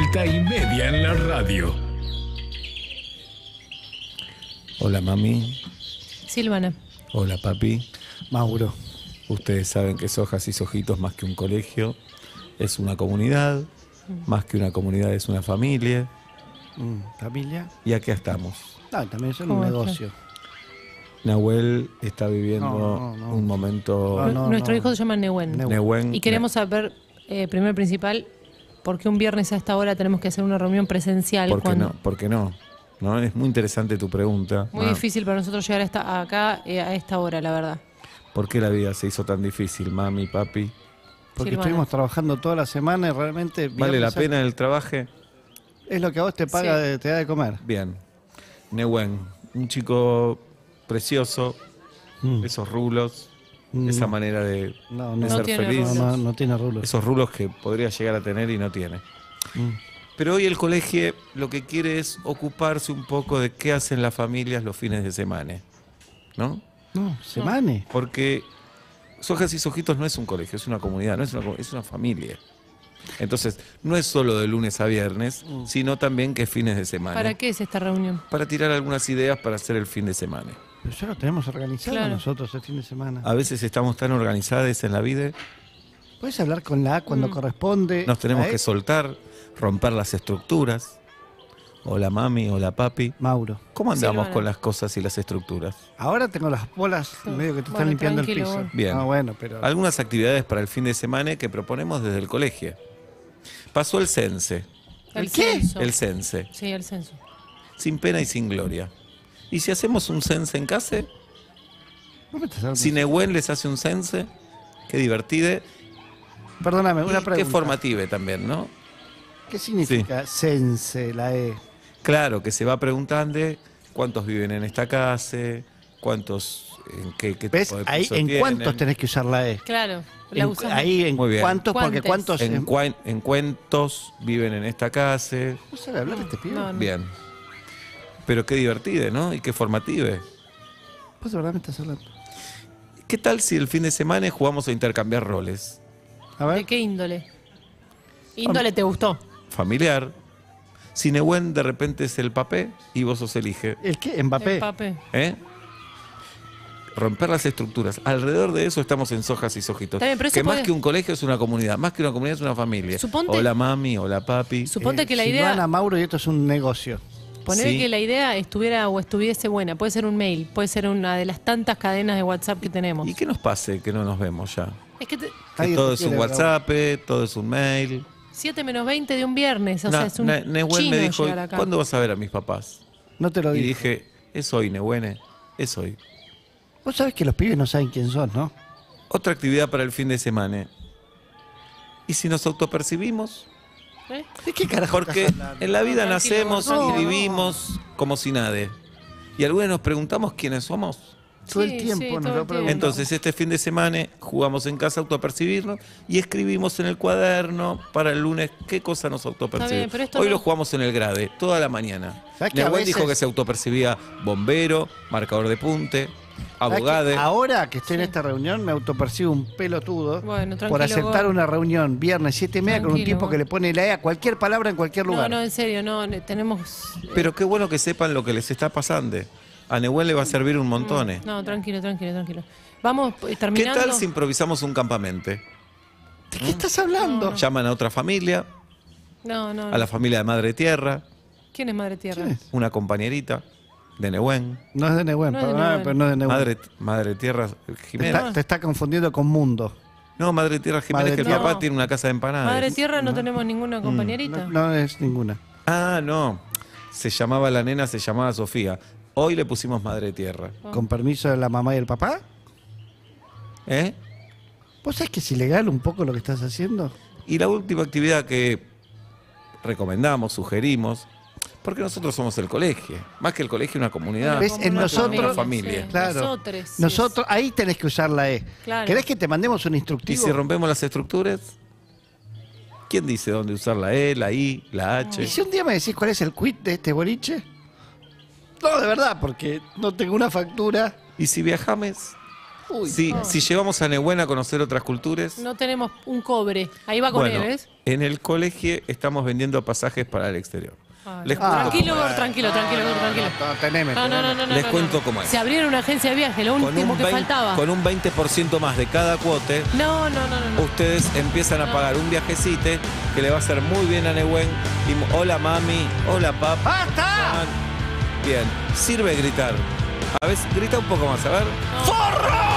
Vuelta y media en la radio. Hola, mami. Silvana. Hola, papi. Mauro. Ustedes saben que Sojas y Sojitos, más que un colegio, es una comunidad. Más que una comunidad, es una familia. ¿Familia? Y aquí estamos. No, también es un ¿Cómo negocio. Nahuel está viviendo No. un momento... Nuestro hijo se llama Nehuen. Nehuen. Y queremos saber, primero y principal, por qué un viernes a esta hora tenemos que hacer una reunión presencial. ¿Por qué no? ¿Por qué no? ¿No? Es muy interesante tu pregunta. Muy difícil para nosotros llegar acá a esta hora, la verdad. ¿Por qué la vida se hizo tan difícil, mami, papi? Porque Silvana. estuvimos trabajando toda la semana y realmente... ¿Vale la pena el trabajo? Es lo que a vos te paga, Sí. te da de comer. Bien. Nehuen, un chico precioso, esos rulos, esa manera de No, de no, ser tiene feliz, rulos. no tiene rulos. esos rulos que podría llegar a tener y no tiene. Pero hoy el colegio lo que quiere es ocuparse un poco de qué hacen las familias los fines de semana, ¿no? No, semane. Porque Sojas y Sojitos no es un colegio, es una comunidad, es una familia. Entonces, no es solo de lunes a viernes, sino también que fines de semana. ¿Para qué es esta reunión? Para tirar algunas ideas para hacer el fin de semana. Pero ya lo tenemos organizado Claro. nosotros el fin de semana. A veces estamos tan organizados en la vida, Puedes hablar con la A cuando corresponde. nos tenemos La E. que soltar, romper las estructuras. Hola mami, hola papi. Mauro. ¿Cómo andamos Silvana. con las cosas y las estructuras? Ahora tengo las bolas medio que te están Bueno, limpiando el tranquilo, piso. bueno. Bien. Ah, bueno, pero... Algunas actividades para el fin de semana que proponemos desde el colegio. Pasó el cense, El qué? censo. el cense, Sí, el censo. sin pena y sin gloria. ¿Y si hacemos un cense en casa? ¿Vos me estás hablando? Si Nehuen les hace un cense, qué divertido. Perdóname, una Y pregunta. qué formative también, ¿no? ¿Qué significa sense, la E? Claro, que se va preguntando cuántos viven en esta casa, cuántos, en qué ¿Ves? tipo de Ahí, piso ¿en tienen. cuántos tenés que usar la E? Claro, la usamos. Ahí en Muy bien. cuántos, porque ¿Cuántos? cuántos... En cuántos viven en esta casa. ¿No sabe hablar este pibe? No, no. Bien. Pero qué divertido, ¿no? Y qué formative. ¿Vos de verdad me estás hablando? ¿Qué tal si el fin de semana jugamos a intercambiar roles? A ¿De ver. qué índole? ¿Índole te gustó? Familiar. Si Nehuen de repente es el papé y vos sos el hijo. ¿El qué? Mbappé. Mbappé. ¿Eh? Romper las estructuras. Alrededor de eso estamos en Sojas y Sojitos. Está bien, pero eso que más puede- que un colegio es una comunidad. Más que una comunidad es una familia. Suponte- Hola mami, hola papi. Suponte que la Silvana, idea... Mauro, y esto es un negocio. Poner Sí. que la idea estuviera o estuviese buena. Puede ser un mail, puede ser una de las tantas cadenas de WhatsApp que tenemos. ¿Y qué nos pase que no nos vemos ya? Es que Que Nadie todo te es un quiere, WhatsApp, todo es un mail. 7 menos 20 de un viernes. O sea, es un Nehuen chino me dijo, llegar acá. ¿cuándo vas a ver a mis papás? No te lo Y digo. dije, es hoy, Nehuen, es hoy. Vos sabés que los pibes no saben quién son, ¿no? Otra actividad para el fin de semana. ¿Y si nos autopercibimos? ¿Eh? ¿De qué carajo Porque estás hablando? en la vida No, tranquilo, nacemos no, y vivimos como si nada. Y algunos nos preguntamos quiénes somos. Todo el Sí, tiempo sí, nos todo lo el tiempo. preguntan. Entonces este fin de semana jugamos en casa a autopercibirnos y escribimos en el cuaderno para el lunes qué cosa nos Está bien, autopercibimos. pero esto Hoy no- lo jugamos en el grade, toda la mañana. ¿Sabes que a Nehuen dijo veces- que se autopercibía bombero, marcador de punte, ¿Sabés abogado. que ahora que estoy en Sí. esta reunión me autopercibo un pelotudo Bueno, tranquilo, por aceptar Gordo. una reunión viernes 7:30 con un Tranquilo, tipo que le pone la E a cualquier palabra en cualquier No, lugar. no, en serio, no. Tenemos... Pero qué bueno que sepan lo que les está pasando. A Nehuen le va a servir un montón. No, tranquilo, tranquilo, tranquilo. Vamos ¿Qué terminando. tal si improvisamos un campamento? ¿De qué estás hablando? Llaman a otra familia, No, no. a la familia de Madre Tierra, ¿Quién es Madre Tierra? ¿Quién es? una compañerita de Nehuen. No es de Nehuen, No es de perdóname, Nehuen. pero no es de Nehuen. Madre Tierra te, Jiménez. está, te está confundiendo con Mundo. No, Madre Tierra Jiménez, Madre que el Tierra. papá tiene una casa de empanadas. Madre Tierra no tenemos ninguna compañerita. No, no es ninguna. Ah, no. Se llamaba la nena, se llamaba Sofía. Hoy le pusimos Madre Tierra. Con permiso de la mamá y el papá. ¿Eh? ¿Vos sabés que es ilegal un poco lo que estás haciendo? Y la última actividad que recomendamos, sugerimos, porque nosotros somos el colegio. Más que el colegio, una comunidad. ¿Ves? Como En una nosotros- una familia. sí. Claro. Nosotros. sí. Nosotros, ahí tenés que usar la E. Claro. ¿Querés que te mandemos un ¿Y instructivo? si rompemos las estructuras? ¿Quién dice dónde usar la E, la I, la H? ¿Y si un día me decís cuál es el quit de este boliche? No, de verdad, porque no tengo una factura. ¿Y si viajamos? Si llevamos a Nehuen a conocer otras culturas. No tenemos un cobre. Ahí va con él, ¿ves? En el colegio estamos vendiendo pasajes para el exterior. Ay, Les no. cuento Tranquilo, cómo es. Gor, tranquilo. No. Les cuento cómo es. Se abrieron una agencia de viaje, lo Con último un que 20 faltaba. con un 20% más de cada cuote, No. ustedes empiezan a pagar un viajecito que le va a hacer muy bien a Nehuen. Y, hola mami, hola papá. ¡Basta! Bien, sirve gritar. A ver, grita un poco más, a ver. ¡Forro!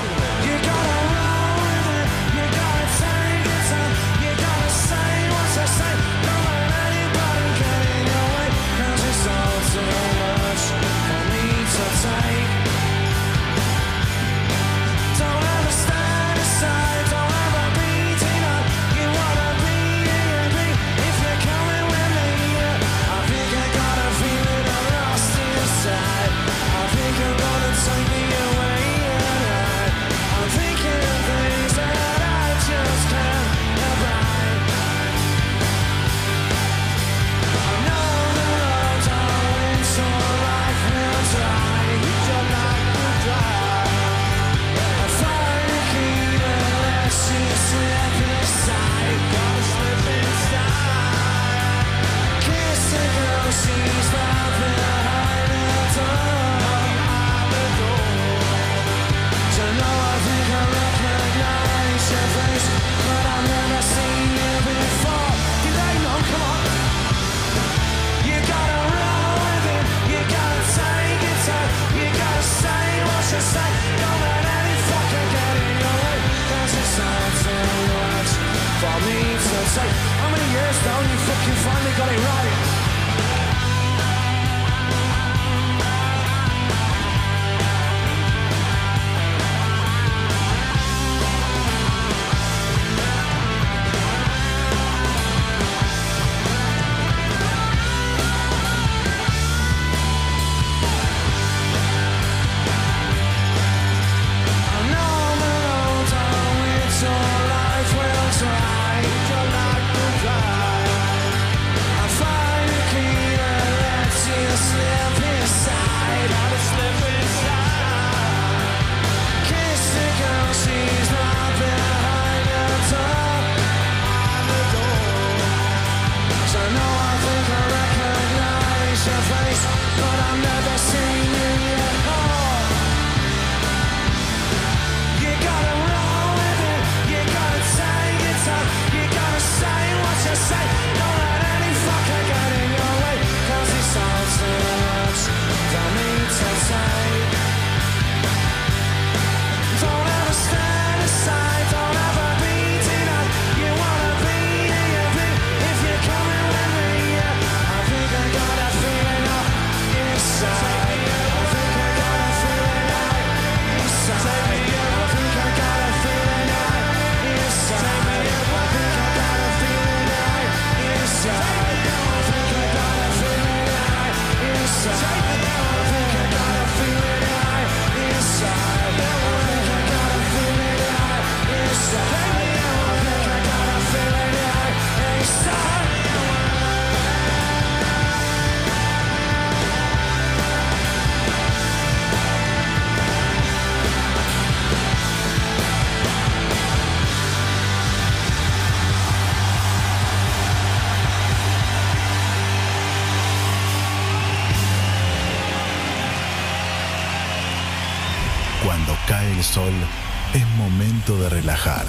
Cuando cae el sol, es momento de relajar.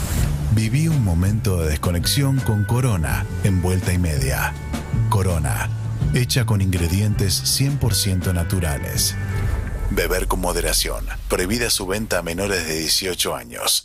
Viví un momento de desconexión con Corona en Vuelta y Media. Corona, hecha con ingredientes 100% naturales. Beber con moderación. Prohibida su venta a menores de 18 años.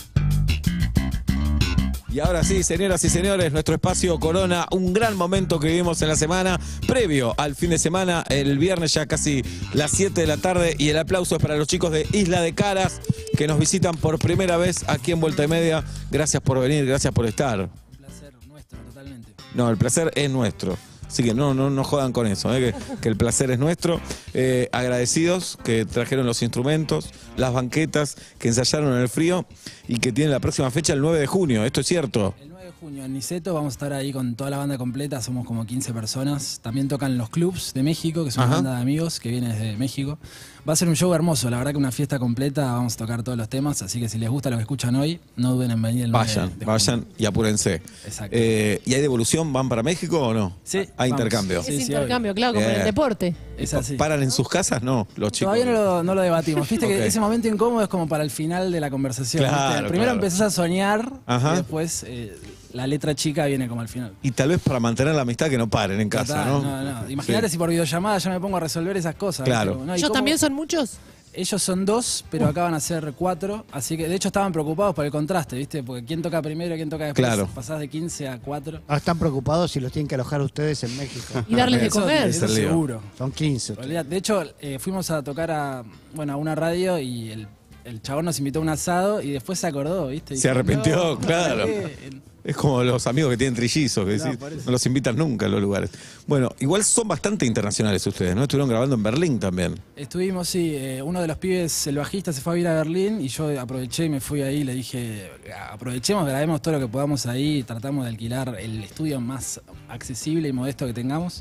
Y ahora sí, señoras y señores, nuestro espacio Corona, un gran momento que vivimos en la semana, previo al fin de semana, el viernes ya casi las 7 de la tarde, y el aplauso es para los chicos de Isla de Caras, que nos visitan por primera vez aquí en Vuelta y Media. Gracias por venir, gracias por estar. Un placer nuestro, totalmente. No, el placer es nuestro. Así que no jodan con eso, que el placer es nuestro. Agradecidos que trajeron los instrumentos, las banquetas, que ensayaron en el frío y que tienen la próxima fecha el 9 de junio. ¿Esto es cierto? El 9 de junio en Niceto vamos a estar ahí con toda la banda completa, somos como 15 personas. También tocan los Clubs de México, que es una Ajá. banda de amigos que viene desde México. Va a ser un show hermoso, la verdad que una fiesta completa, vamos a tocar todos los temas, así que si les gusta lo que escuchan hoy, no duden en venir el 9 de junio. Vayan y apúrense. Exacto. ¿Y hay devolución? ¿Van para México o no? Sí, Hay vamos. intercambio. Es Sí, sí, intercambio, claro, como en Bien. el deporte. Es así. ¿Paran en sus casas? No, los chicos. Todavía no lo debatimos. Viste Ok. que ese momento incómodo es como para el final de la conversación. Claro, ¿viste? Primero claro. empezás a soñar Ajá. y después la letra chica viene como al final. Y tal vez para mantener la amistad que no paren en casa, Total, ¿no? Imagínate Sí. si por videollamada yo me pongo a resolver esas cosas. Claro. ¿viste? ¿No? ¿Y ¿Ellos cómo? también son muchos? Ellos son 2, pero acaban a ser 4. Así que de hecho estaban preocupados por el contraste, ¿viste? Porque quién toca primero y quién toca después. Claro. Pasás de 15 a 4. Ah, están preocupados si los tienen que alojar ustedes en México. Y darles de Eso comer. es Eso el lío. seguro. Son 15. Olvidate. De hecho, fuimos a tocar a una radio y el chabón nos invitó a un asado y después se acordó, ¿viste? Y Se dijo, arrepintió, "No, claro. ¿qué?". Es como los amigos que tienen trillizos, que decís, por eso. no los invitan nunca a los lugares. Bueno, igual son bastante internacionales ustedes, ¿no? Estuvieron grabando en Berlín también. Estuvimos, sí, uno de los pibes, el bajista, se fue a vivir a Berlín y yo aproveché y me fui ahí y le dije, aprovechemos, grabemos todo lo que podamos ahí, tratamos de alquilar el estudio más accesible y modesto que tengamos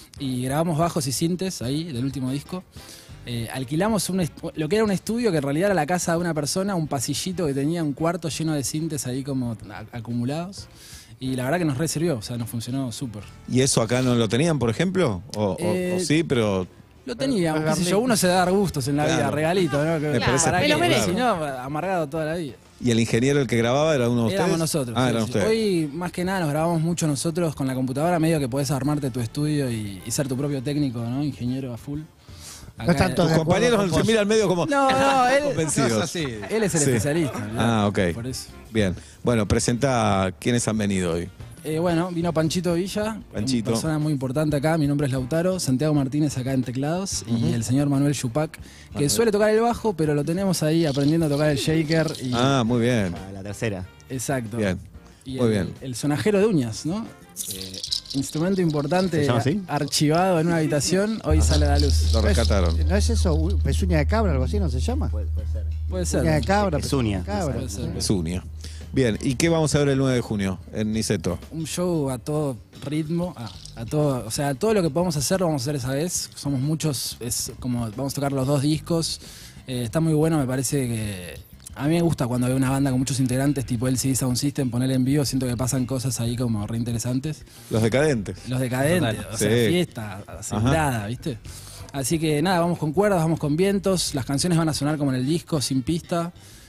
y grabamos bajos y sintes ahí del último disco. Alquilamos lo que era un estudio que en realidad era la casa de una persona, un pasillito que tenía un cuarto lleno de sintes ahí como acumulados y la verdad que nos re sirvió, o sea, nos funcionó súper. ¿Y eso acá no lo tenían, por ejemplo? ¿O sí, pero Lo tenía, qué sé yo, uno se da dar gustos en la vida, Claro. regalito, ¿no? Me parece para me lo que, merece. si no, amargado toda la vida. ¿y el ingeniero el que grababa era uno de ustedes? Éramos nosotros. Ah, sí, eran sí. ustedes. Hoy, más que nada, nos grabamos mucho nosotros con la computadora, medio que podés armarte tu estudio y ser tu propio técnico, ¿no? Ingeniero a full. No están todos Tus de acuerdo compañeros con se vos. miran medio como No, él, convencidos. él es el Sí. especialista. ¿verdad? Ah, ok. Por eso. Bien. Bueno, presenta quiénes han venido hoy. Bueno, vino Panchito Villa, Panchito. una persona muy importante acá. Mi nombre es Lautaro, Santiago Martínez acá en teclados y el señor Manuel Yupac, que suele tocar el bajo, pero lo tenemos ahí aprendiendo a tocar el shaker. Y, Ah, muy bien. La tercera. exacto. Bien. Y Muy bien. El sonajero de uñas, ¿no? Instrumento importante, ¿Se llama así? archivado en una habitación, hoy sale a la luz. Lo rescataron. ¿No es eso? Pezuña de cabra, algo así, ¿no se llama? Puede ser. Puede ser. Uña de cabra. Pezuña. pezuña de cabra. Puede ser. Es Unia. Bien, ¿y qué vamos a ver el 9 de junio en Niceto? Un show a todo ritmo, a todo, o sea, todo lo que podamos hacer lo vamos a hacer esa vez. Somos muchos, es como vamos a tocar los 2 discos. Está muy bueno, me parece que a mí me gusta cuando veo una banda con muchos integrantes, tipo LCD Sound System, ponerle en vivo, siento que pasan cosas ahí como re interesantes. Los decadentes. Los decadentes, Total. o sea, Sí. fiesta asegurada, ¿viste? Así que nada, vamos con cuerdas, vamos con vientos, las canciones van a sonar como en el disco, sin pista.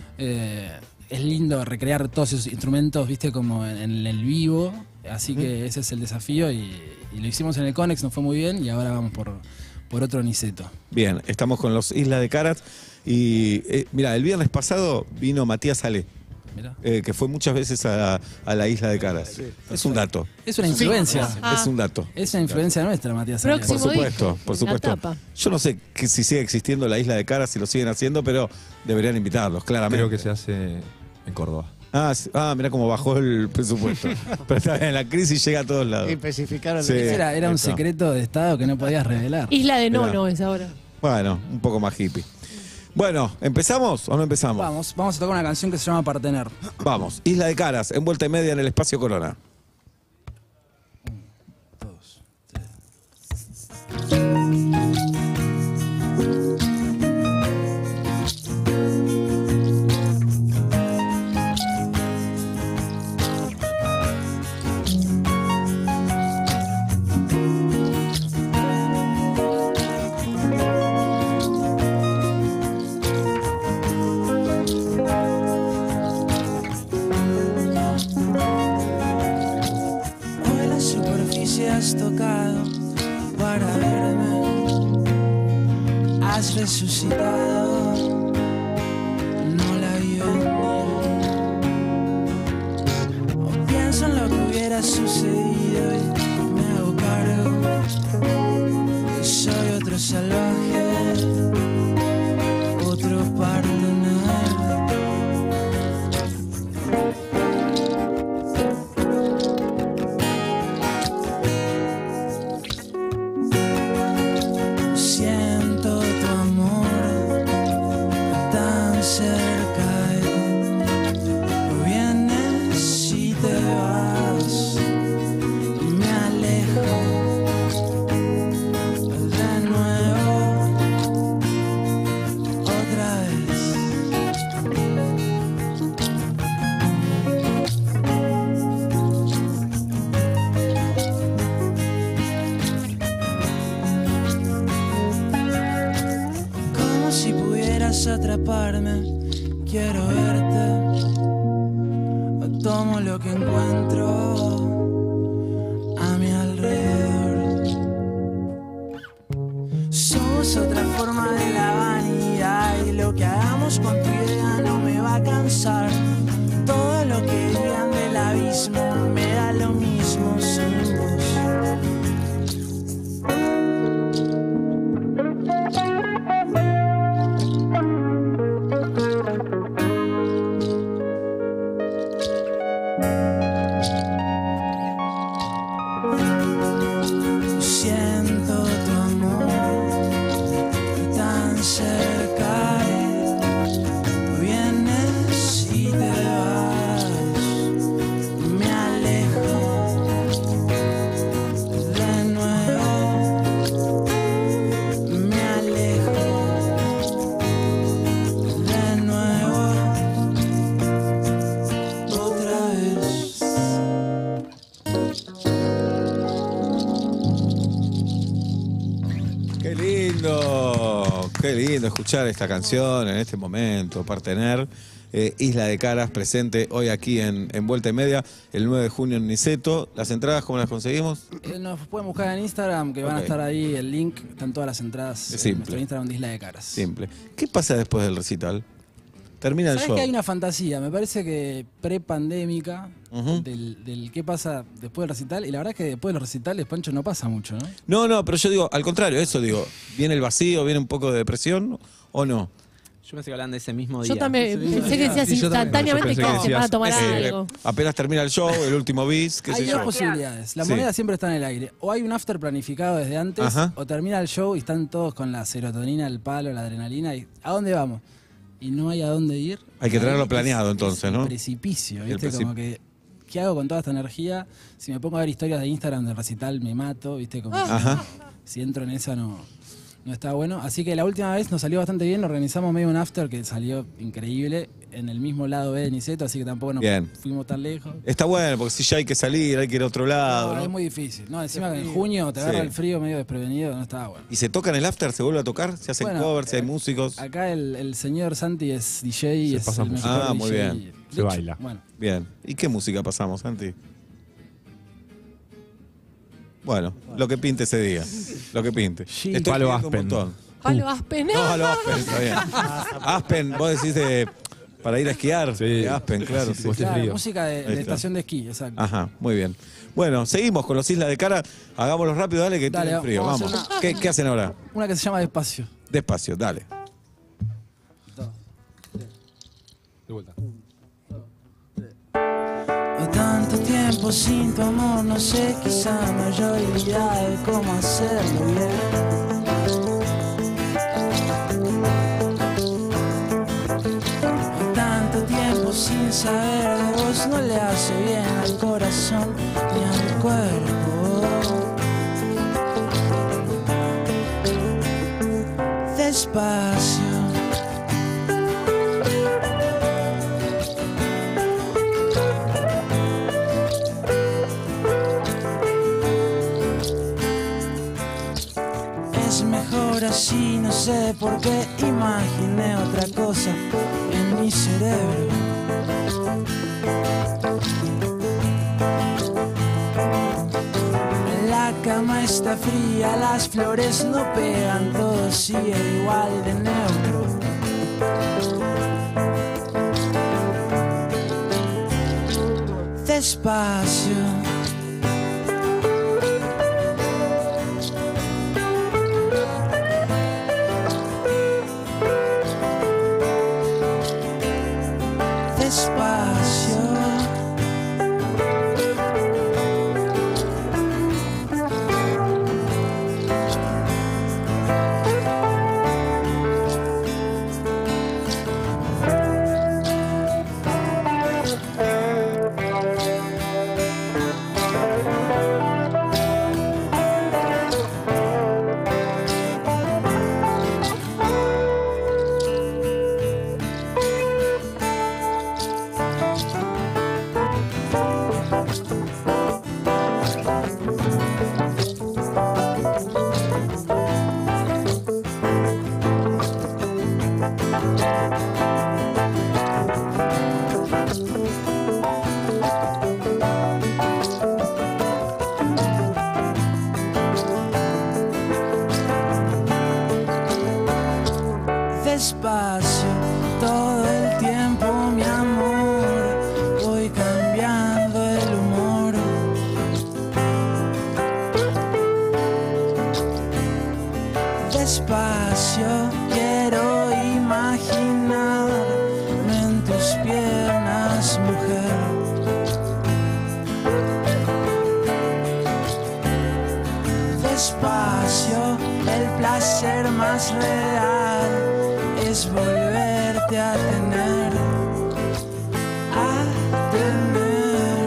Es lindo recrear todos esos instrumentos, ¿viste? Como en el vivo. Así que ese es el desafío y lo hicimos en el Conex, nos fue muy bien y ahora vamos por otro Niceto. Bien, estamos con los Isla de Caras y mira, el viernes pasado vino Matías Ale, Mirá. que fue muchas veces a la Isla de Caras. Es un dato. Es una influencia. Ah. Es un dato. Es una influencia nuestra, Matías. Arias. Por Próximo supuesto, disco, por la supuesto. tapa. Yo no sé si sigue existiendo la Isla de Caras, si lo siguen haciendo, pero deberían invitarlos, claramente. Creo que se hace en Córdoba. Mira cómo bajó el presupuesto. Pero está bien, la crisis llega a todos lados. Especificaron. Sí. Era ahí un está. secreto de Estado que no podías revelar. Isla de Mirá. Nono es ahora. Bueno, un poco más hippie. Bueno, ¿empezamos o no empezamos? Vamos a tocar una canción que se llama Partener. Vamos. Isla de Caras, en vuelta y media en el espacio Corona. Todos. Hoy la superficie has tocado para verme. Has resucitado, no la vi venir. O pienso en lo que hubiera sucedido y me hago cargo que soy otro salvaje, otro partener. Siento tu amor tan cerca, no vienes y te vas. atraparme, quiero verte. Tomo lo que encuentro a mi alrededor. Somos otra forma de la vanidad y lo que hagamos con tu idea no me va a cansar. Todo lo que digan del abismo me da lo mismo sin vos. Qué lindo escuchar esta canción en este momento, Partener. Isla de Caras presente hoy aquí en Vuelta y Media, el 9 de junio en Niceto. ¿Las entradas cómo las conseguimos? Nos pueden buscar en Instagram, que van a estar ahí el link, están todas las entradas en nuestro Instagram de Isla de Caras. Simple. ¿Qué pasa después del recital? Termina el show. ¿Sabes que hay una fantasía? Me parece que pre-pandémica del qué pasa después del recital. Y la verdad es que después de los recitales, Pancho, no pasa mucho, ¿no? No, pero yo digo, al contrario, eso digo. ¿Viene el vacío, viene un poco de depresión o no? Yo pensé que hablan de ese mismo día. Yo también pensé que decías instantáneamente que se van a tomar algo. Apenas termina el show, el último bis, qué sé Hay yo. dos posibilidades. La moneda siempre está en el aire. O hay un after planificado desde antes, o termina el show y están todos con la serotonina, el palo, la adrenalina. Y ¿a dónde vamos? Y no hay a dónde ir. Hay que tenerlo planeado entonces, ¿no? El precipicio, ¿viste? Como que, ¿qué hago con toda esta energía? Si me pongo a ver historias de Instagram del recital, me mato, ¿viste? Como si entro en esa no está bueno. Así que la última vez nos salió bastante bien, organizamos medio un after que salió increíble en el mismo lado B de Niceto, así que tampoco nos fuimos tan lejos. Está bueno, porque si ya hay que salir, hay que ir a otro lado. No, es muy difícil. No, encima que en junio te agarra el frío medio desprevenido, no estaba bueno. ¿Y se toca en el after? ¿Se vuelve a tocar? ¿Se hacen covers? ¿Si hay músicos? Acá el señor Santi es DJ y es el mejor muy DJ. bien. Se baila. Bueno. Bien. ¿Y qué música pasamos, Santi? Bueno, lo que pinte ese día. Lo que pinte. Palo Aspen. Palo Aspen. No, Palo Aspen, está bien. Aspen, vos decís para ir a esquiar. Sí. Aspen, claro. Sí. Claro, música de estación de esquí, exacto. Ajá, muy bien. Bueno, seguimos con los Islas de Cara. Hagámoslo rápido, dale, que tiene frío. Vamos. ¿Qué hacen ahora? Una que se llama Despacio. Despacio, dale. De vuelta. Tanto tiempo sin tu amor, no sé, quizá mayor idea de cómo hacerlo bien. Tanto tiempo sin saber de vos, no le hace bien al corazón ni al cuerpo. Despacio. Así no sé por qué imaginé otra cosa en mi cerebro. La cama está fría, las flores no pegan, todo sigue igual de neutro. Despacio. Despacio quiero imaginarme en tus piernas, mujer. Despacio, el placer más real es volverte a tener, a tener.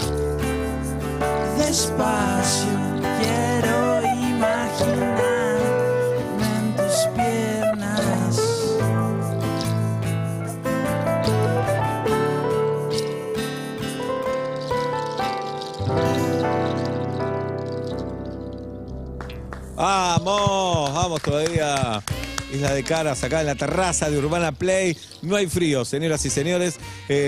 Despacio, quiero imaginarme en tus piernas. Vamos, vamos todavía. Isla de Caras, acá en la terraza de Urbana Play. No hay frío, señoras y señores.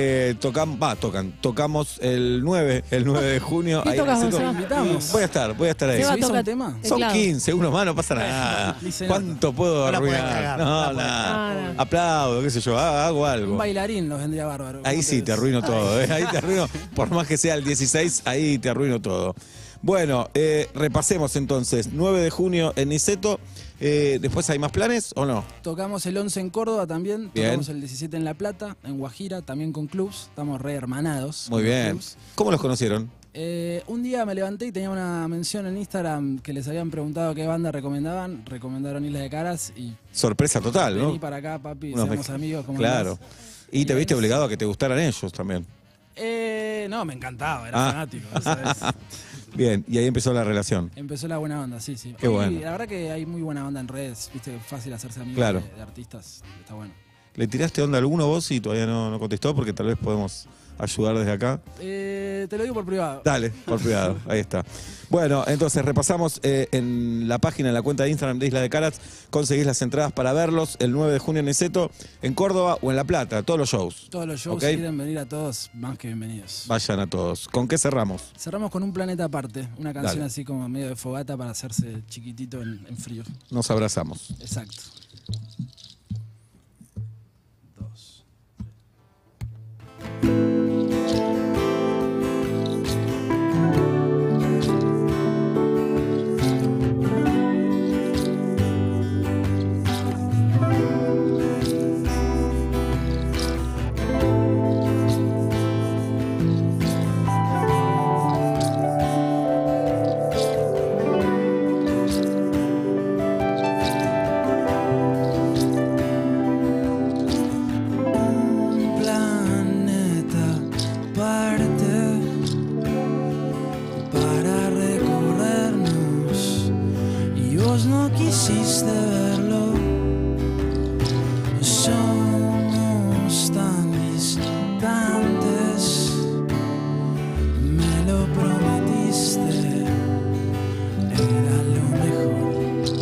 Tocamos el 9 de junio. ¿Qué Ahí en el tocas, centro. Seba? Invitamos. Voy a estar ahí. Seba ¿Hizo toca un tema? Son teclado. 15, uno más, no pasa nada. Ni se nota. ¿Cuánto puedo No la pueden arruinar? cagar, No, no la pueden nada. cagar. No. Aplaudo, qué sé yo, hago algo. Un bailarín nos vendría bárbaro. Ahí sí te arruino todo, ahí te arruino, por más que sea el 16, ahí te arruino todo. Bueno, repasemos entonces, 9 de junio en Niceto, ¿después hay más planes o no? Tocamos el 11 en Córdoba también, Bien. tocamos el 17 en La Plata, en Guajira, también con clubs, estamos re hermanados. Muy con los bien. clubs. ¿Cómo los conocieron? Un día me levanté y tenía una mención en Instagram que les habían preguntado qué banda recomendaron Isla de Caras y Sorpresa total, ¿no? vení para acá, papi, Unos seamos amigos. ¿cómo Claro. andás? Y te Y viste ahí- obligado a que te gustaran ellos también. No, me encantaba, era fanático. esa es. Bien, y ahí empezó la relación. Empezó la buena onda, sí. Qué Hoy, bueno. La verdad que hay muy buena onda en redes, viste, fácil hacerse amigos Claro. de artistas, está bueno. ¿Le tiraste onda a alguno vos y todavía no contestó? Porque tal vez podemos ayudar desde acá. Te lo digo por privado. Dale, por privado, ahí está. Bueno, entonces repasamos en la página, en la cuenta de Instagram de Isla de Caras, conseguís las entradas para verlos el 9 de junio en Niceto, en Córdoba o en La Plata, todos los shows. Todos los shows, ¿Ok? si quieren venir a todos, más que bienvenidos. Vayan a todos. ¿Con qué cerramos? Cerramos con Un Planeta Aparte, una canción Dale. así como medio de fogata para hacerse chiquitito en frío. Nos abrazamos. Exacto. 2. Planeta aparte para recorrernos y vos no quisiste verlo. Somos tan distantes, me lo prometiste, era lo mejor.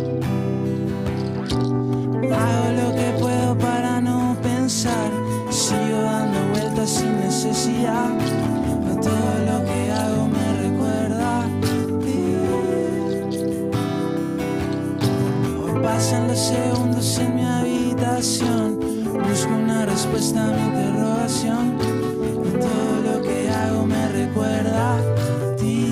Hago lo que puedo para no pensar, sigo dando vueltas sin necesidad. Todo lo que hago me recuerda a ti. Hoy pasan los segundos en mi habitación, busco una respuesta a mi interrogación. Todo lo que hago me recuerda a ti.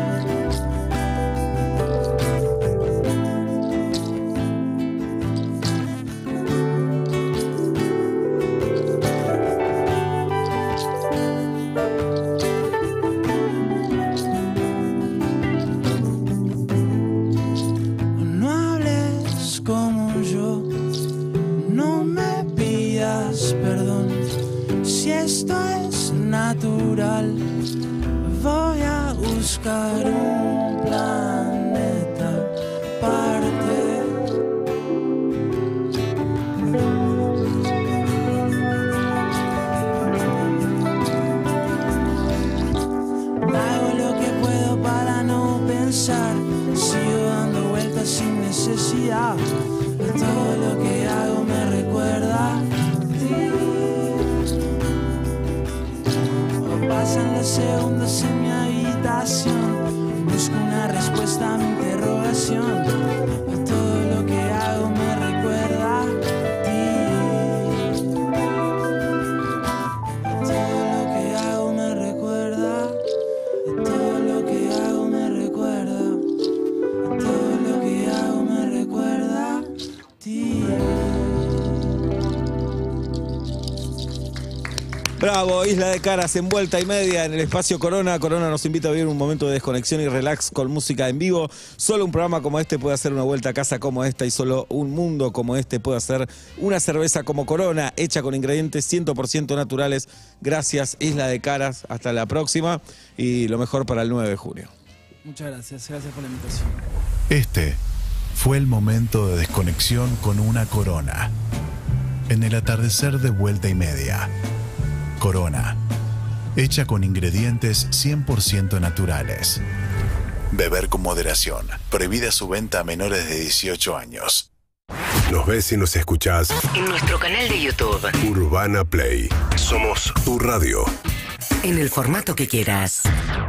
No hables como yo, no me pidas perdón. Si esto es natural, voy a buscar un planeta aparte. Hago lo que puedo para no pensar, sigo dando vueltas sin necesidad. Todo lo que hago me recuerda a ti. Hoy pasan los segundos en mi habitación, busco una respuesta a mi interrogación. Todo lo que hago me recuerda a ti. Todo lo que hago me recuerda. Todo lo que hago me recuerda. Todo lo que hago me recuerda. Bravo, Isla de Caras en vuelta y media en el espacio Corona. Corona nos invita a vivir un momento de desconexión y relax con música en vivo. Solo un programa como este puede hacer una vuelta a casa como esta y solo un mundo como este puede hacer una cerveza como Corona, hecha con ingredientes 100% naturales. Gracias, Isla de Caras. Hasta la próxima y lo mejor para el 9 de junio. Muchas gracias. Gracias por la invitación. Este fue el momento de desconexión con una Corona. En el atardecer de vuelta y media. Corona, hecha con ingredientes 100% naturales. Beber con moderación. Prohibida su venta a menores de 18 años. Nos ves y nos escuchás en nuestro canal de YouTube Urbana Play. Somos tu radio. En el formato que quieras.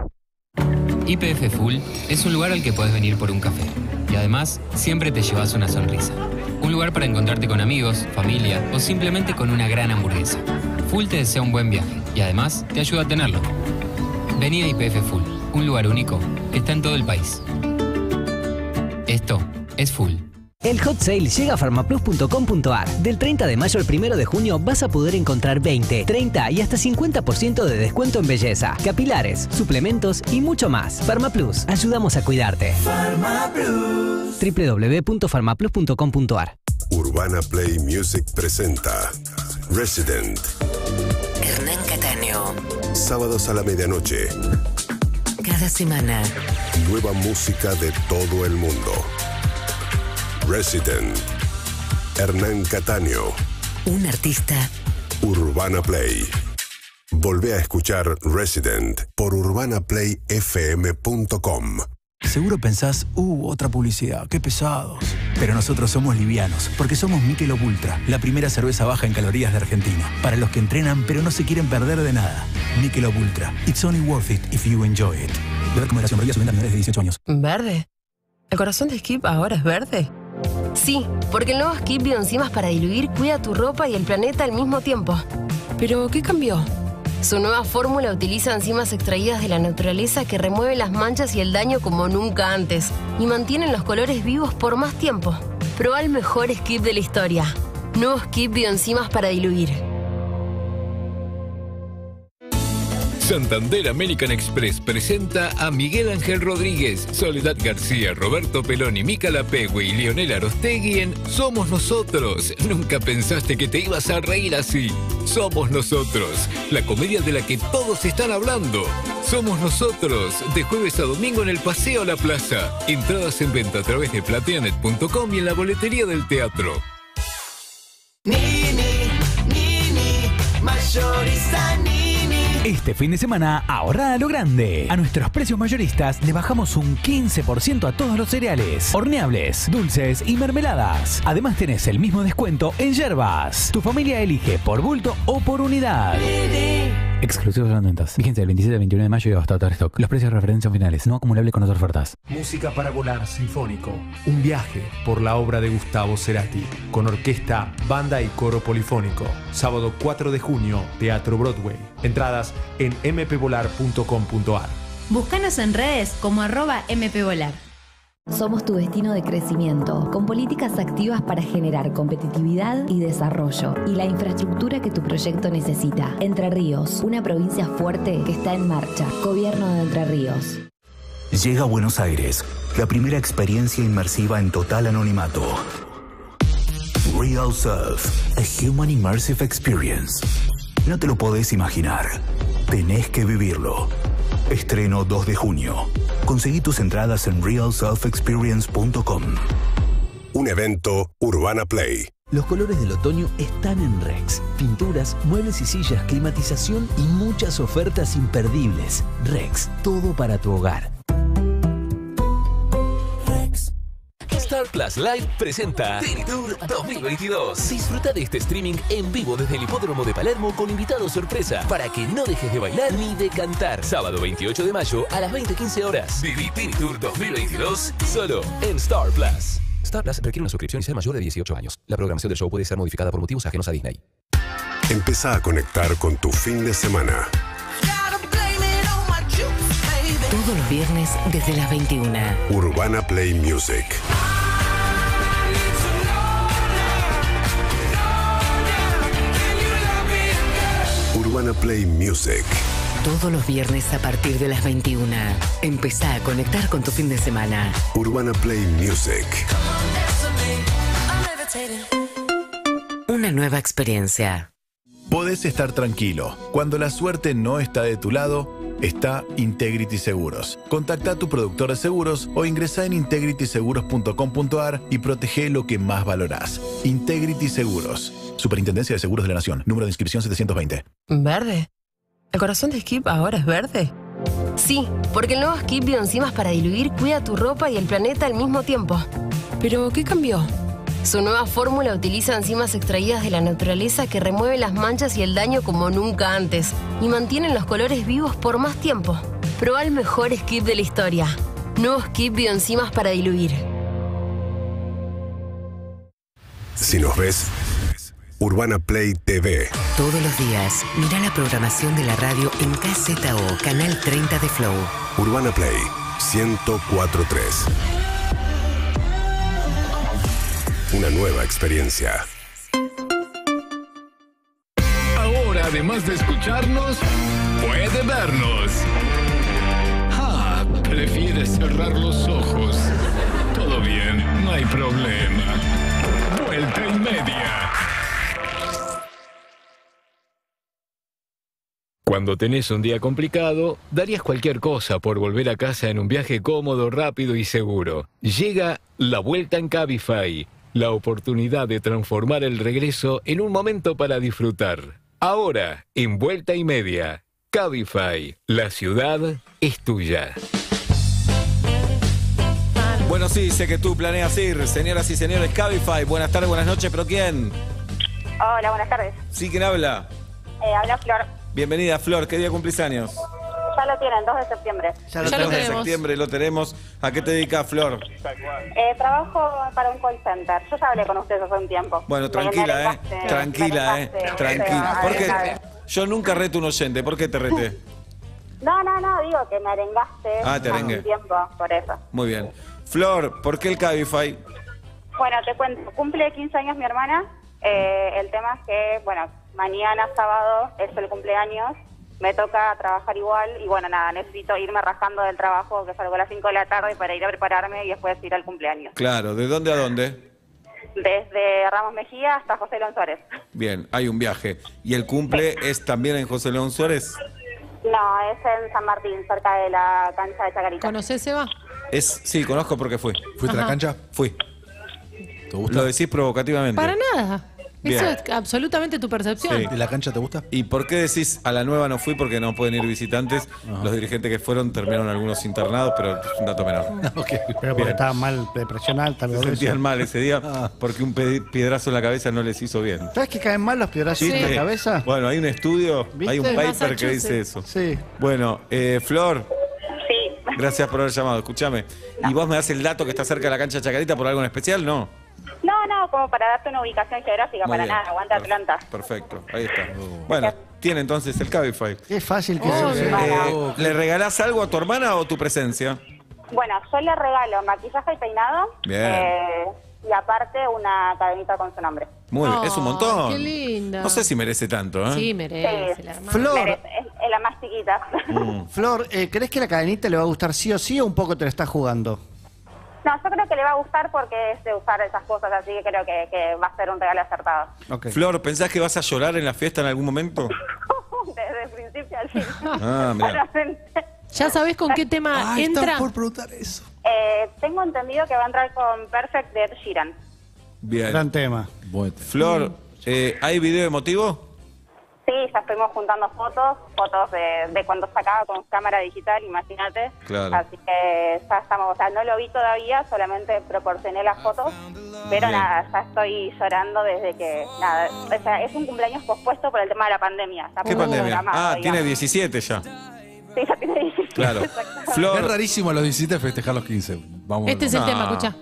YPF Full es un lugar al que puedes venir por un café. Y además, siempre te llevas una sonrisa. Un lugar para encontrarte con amigos, familia o simplemente con una gran hamburguesa. Full te desea un buen viaje y además te ayuda a tenerlo. Vení a YPF Full, un lugar único que está en todo el país. Esto es Full. El hot sale llega a farmaplus.com.ar. Del 30 de mayo al 1 de junio vas a poder encontrar 20, 30 y hasta 50% de descuento en belleza, capilares, suplementos y mucho más. Farmaplus, ayudamos a cuidarte. Farmaplus. www.farmaplus.com.ar. Urbana Play Music presenta Resident. Hernán Cataño. Sábados a la medianoche. Cada semana. Nueva música de todo el mundo. Resident. Hernán Cataño. Un artista. Urbana Play. Volvé a escuchar Resident por urbanaplayfm.com. Seguro pensás, otra publicidad, qué pesados. Pero nosotros somos livianos, porque somos Michelob Ultra, la primera cerveza baja en calorías de Argentina. Para los que entrenan, pero no se quieren perder de nada. Michelob Ultra. It's only worth it if you enjoy it. Beber con moderación, prohibida su venta a menores de 18 años. ¿Verde? ¿El corazón de Skip ahora es verde? Sí, porque el nuevo Skip Bioenzimas para diluir cuida tu ropa y el planeta al mismo tiempo. ¿Pero qué cambió? Su nueva fórmula utiliza enzimas extraídas de la naturaleza que remueven las manchas y el daño como nunca antes y mantienen los colores vivos por más tiempo. Proba el mejor Skip de la historia. Nuevo Skip Bioenzimas para diluir. Santander American Express presenta a Miguel Ángel Rodríguez, Soledad García, Roberto Peloni, Mica Lapegui y Leonel Arostegui en Somos Nosotros. Nunca pensaste que te ibas a reír así. Somos Nosotros, la comedia de la que todos están hablando. Somos Nosotros, de jueves a domingo en el Paseo a la Plaza. Entradas en venta a través de plateanet.com y en la boletería del teatro. Nini, mayorista Nini. Este fin de semana, ahorra a lo grande. A nuestros precios mayoristas le bajamos un 15% a todos los cereales, horneables, dulces y mermeladas. Además tenés el mismo descuento en yerbas. Tu familia elige por bulto o por unidad. Exclusivos de las ventas. Vigencia del 27 al 21 de mayo y hasta agotar stock. Los precios de referencia son finales, no acumulable con otras ofertas. Música para volar sinfónico. Un viaje por la obra de Gustavo Cerati. Con orquesta, banda y coro polifónico. Sábado 4 de junio, Teatro Broadway. Entradas en mpvolar.com.ar. Búscanos en redes como @mpvolar. Somos tu destino de crecimiento, con políticas activas para generar competitividad y desarrollo y la infraestructura que tu proyecto necesita. Entre Ríos, una provincia fuerte que está en marcha. Gobierno de Entre Ríos. Llega a Buenos Aires, la primera experiencia inmersiva en total anonimato. Real Surf, a Human Immersive Experience. No te lo podés imaginar. Tenés que vivirlo. Estreno 2 de junio. Conseguí tus entradas en realsurfexperience.com. Un evento Urbana Play. Los colores del otoño están en Rex. Pinturas, muebles y sillas, climatización y muchas ofertas imperdibles. Rex, todo para tu hogar. Star Plus Live presenta Tiny Tour 2022. Disfruta de este streaming en vivo desde el Hipódromo de Palermo con invitados sorpresa para que no dejes de bailar ni de cantar. Sábado 28 de mayo a las 20:15 horas. Viví Tiny Tour 2022 solo en Star Plus. Star Plus requiere una suscripción y ser mayor de 18 años. La programación del show puede ser modificada por motivos ajenos a Disney. Empezá a conectar con tu fin de semana. Todos los viernes desde las 21. Urbana Play Music. Urbana Play Music. Todos los viernes a partir de las 21. Empezá a conectar con tu fin de semana. Urbana Play Music. Una nueva experiencia. Podés estar tranquilo. Cuando la suerte no está de tu lado, está Integrity Seguros. Contacta a tu productor de seguros o ingresá en integrityseguros.com.ar y protege lo que más valorás. Integrity Seguros. Superintendencia de Seguros de la Nación. Número de inscripción 720. ¿Verde? ¿El corazón de Skip ahora es verde? Sí, porque el nuevo Skip Bioenzimas para diluir cuida tu ropa y el planeta al mismo tiempo. ¿Pero qué cambió? Su nueva fórmula utiliza enzimas extraídas de la naturaleza que remueven las manchas y el daño como nunca antes y mantienen los colores vivos por más tiempo. Probá el mejor Skip de la historia. Nuevo Skip Bioenzimas para diluir. Si nos ves, Urbana Play TV. Todos los días, mira la programación de la radio en KZO, Canal 30 de Flow. Urbana Play 104.3. Una nueva experiencia. Ahora, además de escucharnos, puede vernos. Ah, prefieres cerrar los ojos. Todo bien, no hay problema. Vuelta y media. Cuando tenés un día complicado, darías cualquier cosa por volver a casa en un viaje cómodo, rápido y seguro. Llega la vuelta en Cabify. La oportunidad de transformar el regreso en un momento para disfrutar. Ahora, en Vuelta y Media, Cabify, la ciudad es tuya. Bueno, sí, sé que tú planeas ir. Señoras y señores, Cabify, buenas tardes, buenas noches, ¿pero quién? Hola, buenas tardes. Sí, ¿quién habla? Habla Flor. Bienvenida, Flor. ¿Qué día cumplís años? Ya lo tienen, 2 de septiembre. Ya lo tenemos. 2 de septiembre lo tenemos. ¿A qué te dedicas, Flor? Trabajo para un call center. Yo ya hablé con ustedes hace un tiempo. Bueno, tranquila, Tranquila. ¿Por qué? Yo nunca reto un oyente. ¿Por qué te reté? No, digo que me arengaste te arengué. hace un tiempo, por eso. Muy bien. Flor, ¿por qué el Cabify? Bueno, te cuento. Cumple 15 años mi hermana. El tema es que, bueno, mañana sábado es el cumpleaños. Me toca trabajar igual y bueno, nada, necesito irme rajando del trabajo, que salgo a las 5 de la tarde para ir a prepararme y después ir al cumpleaños. Claro, ¿de dónde a dónde? Desde Ramos Mejía hasta José León Suárez. Bien, hay un viaje. ¿Y el cumple es también en José León Suárez? No, es en San Martín, cerca de la cancha de Chacarita. ¿Conocés, Seba? Sí, conozco porque fui. ¿Fuiste a la cancha? Fui. ¿Te gusta? Lo decís provocativamente. Para nada. Bien. Eso es absolutamente tu percepción. Sí. ¿Y la cancha te gusta? ¿Y por qué decís a la nueva no fui? Porque no pueden ir visitantes. Los dirigentes que fueron terminaron algunos internados, pero es un dato menor. Okay. Pero porque estaban mal de presión alta. Se sentían mal ese día porque un piedrazo en la cabeza no les hizo bien. ¿Sabes que caen mal los piedrazos en la cabeza? Bueno, hay un estudio, ¿Viste? hay un paper que dice eso. Sí. Bueno, Flor. Sí. Gracias por haber llamado. Escúchame. ¿Y vos me das el dato que está cerca de la cancha de Chacarita por algo en especial? No. No, como para darte una ubicación geográfica, Muy para bien. nada, aguanta Atlanta. Perfecto, ahí está. Bueno, tiene entonces el Cabify. Es fácil que ¿Le regalás algo a tu hermana o tu presencia? Bueno, yo le regalo maquillaje y peinado. Bien. Y aparte una cadenita con su nombre. Muy bien, es un montón. Qué linda. No sé si merece tanto, ¿eh? Sí, merece, la hermana. Flor, Es la más chiquita. Flor, ¿crees que la cadenita le va a gustar sí o sí o un poco te la estás jugando? No, yo creo que le va a gustar porque es de usar esas cosas, así que creo que va a ser un regalo acertado. Okay. Flor, ¿pensás que vas a llorar en la fiesta en algún momento? Desde el principio al fin. Ah, mirá. ¿Ya sabés con qué tema entra? Estaba por preguntar eso. Tengo entendido que va a entrar con Perfect de Ed Sheeran. Bien. Gran tema. Flor, ¿hay video emotivo? Sí, ya estuvimos juntando fotos de cuando sacaba con cámara digital, imagínate. Claro. Así que ya estamos, o sea, no lo vi todavía, solamente proporcioné las fotos, pero Bien. nada, ya estoy llorando desde que, nada, o sea, es un cumpleaños pospuesto por el tema de la pandemia. Está ¿Qué muy pandemia? programado, Tiene digamos. 17 ya. Sí, ya tiene 17. Claro. exactamente. Flor. Es rarísimo a los 17 festejar los 15. Vamos. Este es el tema, escucha.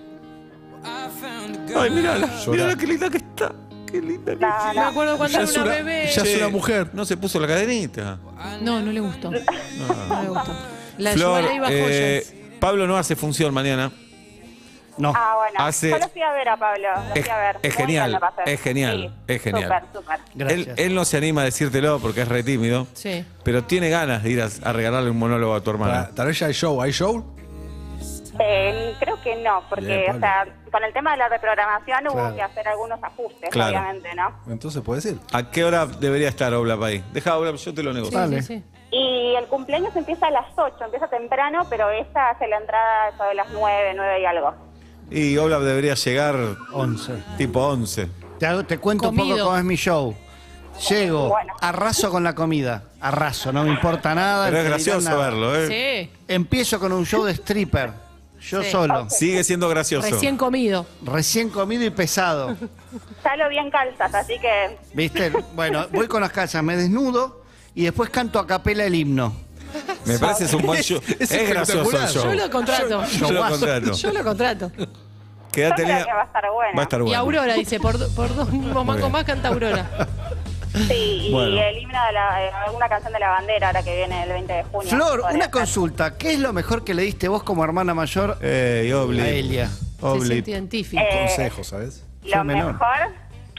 Ay, mirala qué linda que está. Qué linda que está. Me acuerdo cuando era una bebé. Ya es una mujer. No se puso la cadenita. No le gustó. No le gustó. La Flor, llevó ahí bajo joyas. Pablo no hace función mañana. No. Ah, bueno. Hace- Yo lo fui a ver a Pablo. Lo fui a ver. Es Muy bien genial, la pasé. es genial, Sí, es genial. Súper. Él no se anima a decírtelo porque es re tímido, Sí. pero tiene ganas de ir a regalarle un monólogo a tu hermana. Tal vez ya hay show. ¿Hay show? Creo que no, porque, Bien, o sea, con el tema de la reprogramación hubo Claro. que hacer algunos ajustes, Claro. obviamente, ¿no? Entonces puede ser. ¿A qué hora debería estar Oblap ahí? Deja Oblap, yo te lo negocio. Y el cumpleaños empieza a las 8, empieza temprano, pero esta hace la entrada eso de las 9 y algo. Y Oblap debería llegar 11. Tipo 11. Te cuento un poco Comido. cómo es mi show. Llego, Bueno. arraso con la comida. Arraso, no me importa nada. Pero es el que dirán gracioso nada. verlo, ¿eh? Sí. Empiezo con un show de stripper. Yo Sí. solo. Sigue siendo gracioso. Recién comido. Recién comido y pesado. Salo bien calzas, así que ¿Viste? Bueno, voy con las calzas, me desnudo y después canto a capela el himno. Me parece es un buen show. Es gracioso el show. Yo lo contrato. Yo lo contrato. Yo lo contrato. ¿Qué edad yo creo tenía? que va a estar bueno. Va a estar Y bueno. Aurora dice, por dos mismos mangos bien. más canta Aurora. Sí, y Bueno. el himno de alguna canción de la bandera ahora que viene el 20 de junio. Flor, Podría una ser. consulta. ¿Qué es lo mejor que le diste vos como hermana mayor Oblip. a Elia? Se Oblip. siente identifica. Consejo, ¿sabes? Yo Lo menor. mejor,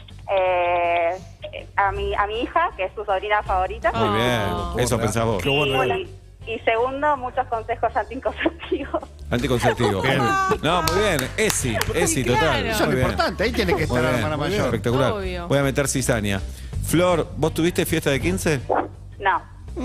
a mi hija, que es su sobrina favorita. Muy bien. Eso pensás vos. Y segundo, muchos consejos anticonceptivos. Anticonceptivo. No, muy bien. Esi, total. Eso es Muy lo bien. importante, ahí tiene que estar Muy la bien, hermana muy bien, mayor. espectacular. Obvio. Voy a meter cizaña. Flor, ¿vos tuviste fiesta de 15? No.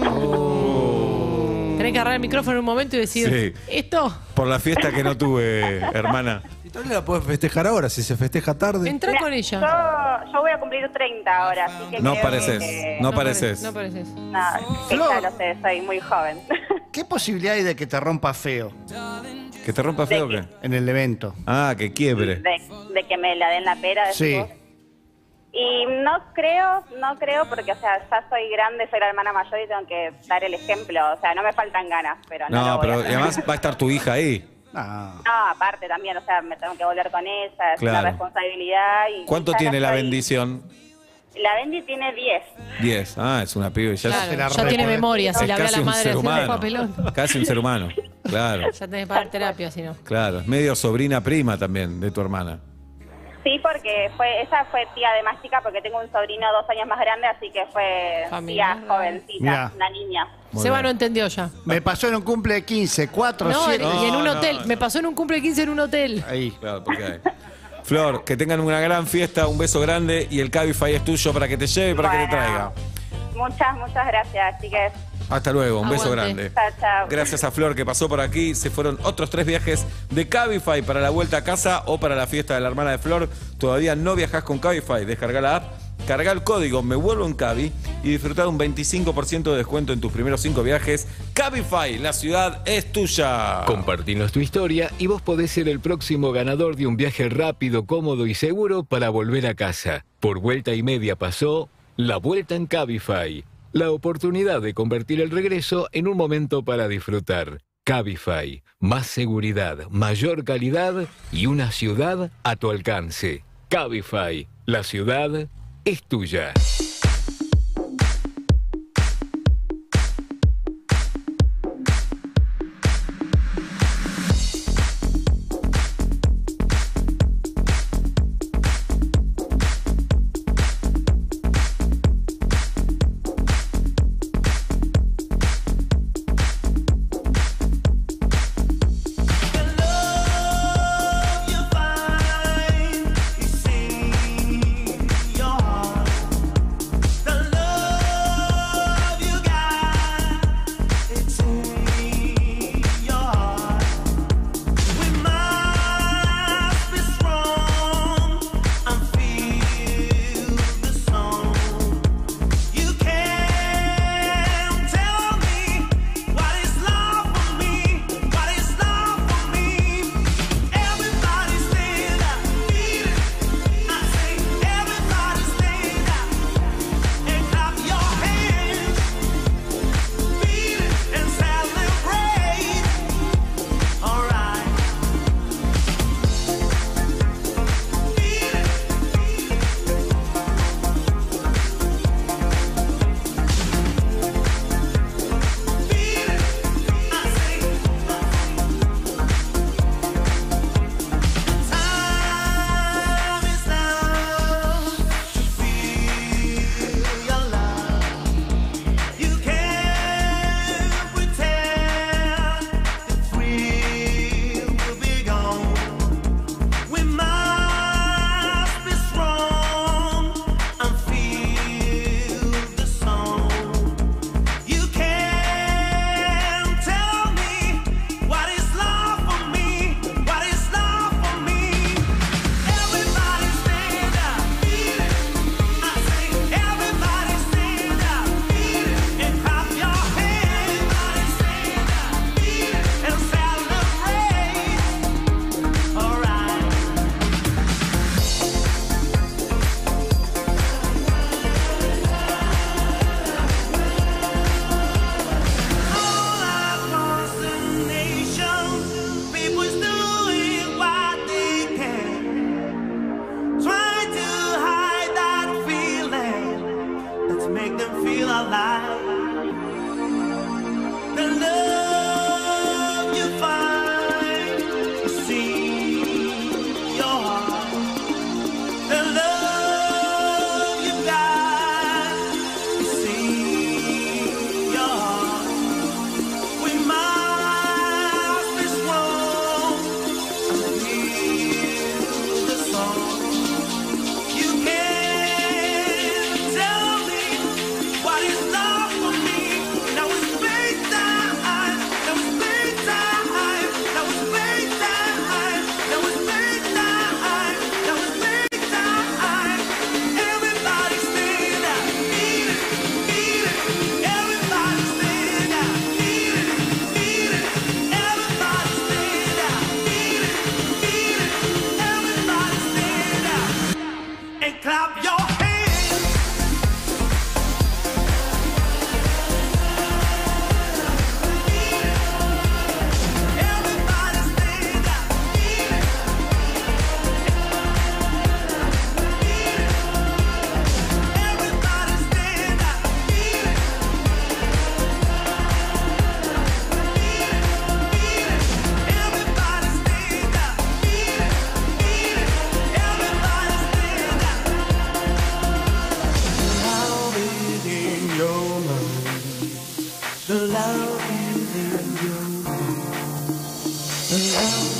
Tenés que agarrar el micrófono en un momento y decir, Sí. esto, Por la fiesta que no tuve, hermana. Y tal vez la puedes festejar ahora, si se festeja tarde. entra Mira, con ella. Yo voy a cumplir 30 ahora, así que No creo pareces, que- no pareces. No pareces. No, que Flor. ya lo sé, soy muy joven. ¿Qué posibilidad hay de que te rompa feo ¿Que te rompa feo o qué? en el evento? Ah, que quiebre. De que me la den la pera. decís Sí. vos. Y no creo, porque, o sea, ya soy grande, soy la hermana mayor y tengo que dar el ejemplo. O sea, no me faltan ganas, pero no, lo No, voy a pero hacer. además va a estar tu hija ahí. Ah. No, aparte también, o sea, me tengo que volver con ella, es Claro. una responsabilidad. Y ¿Cuánto ya tiene no la soy- bendición? La Bendy tiene 10. 10. Ah, es una pibe. Ya, Claro, la ya re- tiene memoria, si es le habla a casi la un madre ser haciendo humano. papelón. Casi un ser humano. Claro, Ya tenés que pagar terapia, si no. claro. Es medio sobrina prima también de tu hermana. Sí, porque ella fue tía de más chica porque tengo un sobrino 2 años más grande, así que fue Familiar. tía jovencita, Mirá. una niña. Muy Seba bien. no entendió ya. Me pasó en un cumple de 15, 4, No, 7. y en un No, hotel. no. Me pasó en un cumple de 15 en un hotel. Ahí. Claro, porque hay. Flor, que tengan una gran fiesta, un beso grande y el Cabify es tuyo para que te lleve y para que te Bueno. traiga. Muchas gracias, chicas. Hasta luego, un beso Aguante. grande. Chao, chao. Gracias a Flor que pasó por aquí. Se fueron otros 3 viajes de Cabify para la vuelta a casa o para la fiesta de la hermana de Flor. Todavía no viajás con Cabify. Descarga la app, carga el código Me Vuelvo en Cabi y disfruta de un 25% de descuento en tus primeros 5 viajes. Cabify, la ciudad es tuya. Compartinos tu historia y vos podés ser el próximo ganador de un viaje rápido, cómodo y seguro para volver a casa. Por vuelta y media pasó la vuelta en Cabify. La oportunidad de convertir el regreso en un momento para disfrutar. Cabify, más seguridad, mayor calidad y una ciudad a tu alcance. Cabify, la ciudad es tuya.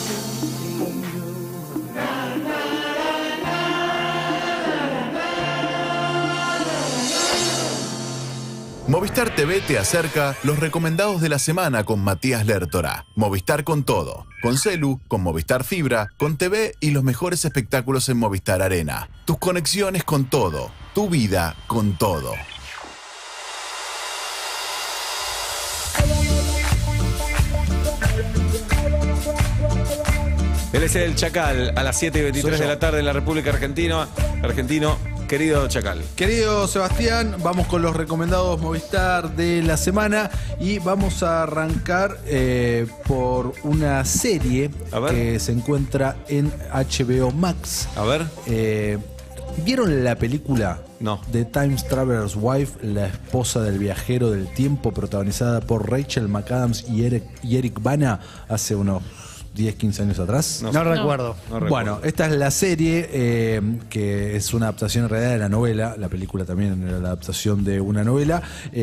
Movistar TV te acerca los recomendados de la semana con Matías Lertora. Movistar con todo. Con Celu, con Movistar Fibra, con TV y los mejores espectáculos en Movistar Arena. Tus conexiones con todo. Tu vida con todo. Él es el Chacal a las 7:23 de la tarde en la República Argentina. Argentino, querido Chacal. Querido Sebastián, vamos con los recomendados Movistar de la semana y vamos a arrancar por una serie que se encuentra en HBO Max. A ver. ¿Vieron la película? No. The Time Traveler's Wife, la esposa del viajero del tiempo, protagonizada por Rachel McAdams y Eric Bana hace unos 10, 15 años atrás. No recuerdo. Bueno, esta es la serie que es una adaptación en realidad de la novela. La película también era la adaptación de una novela.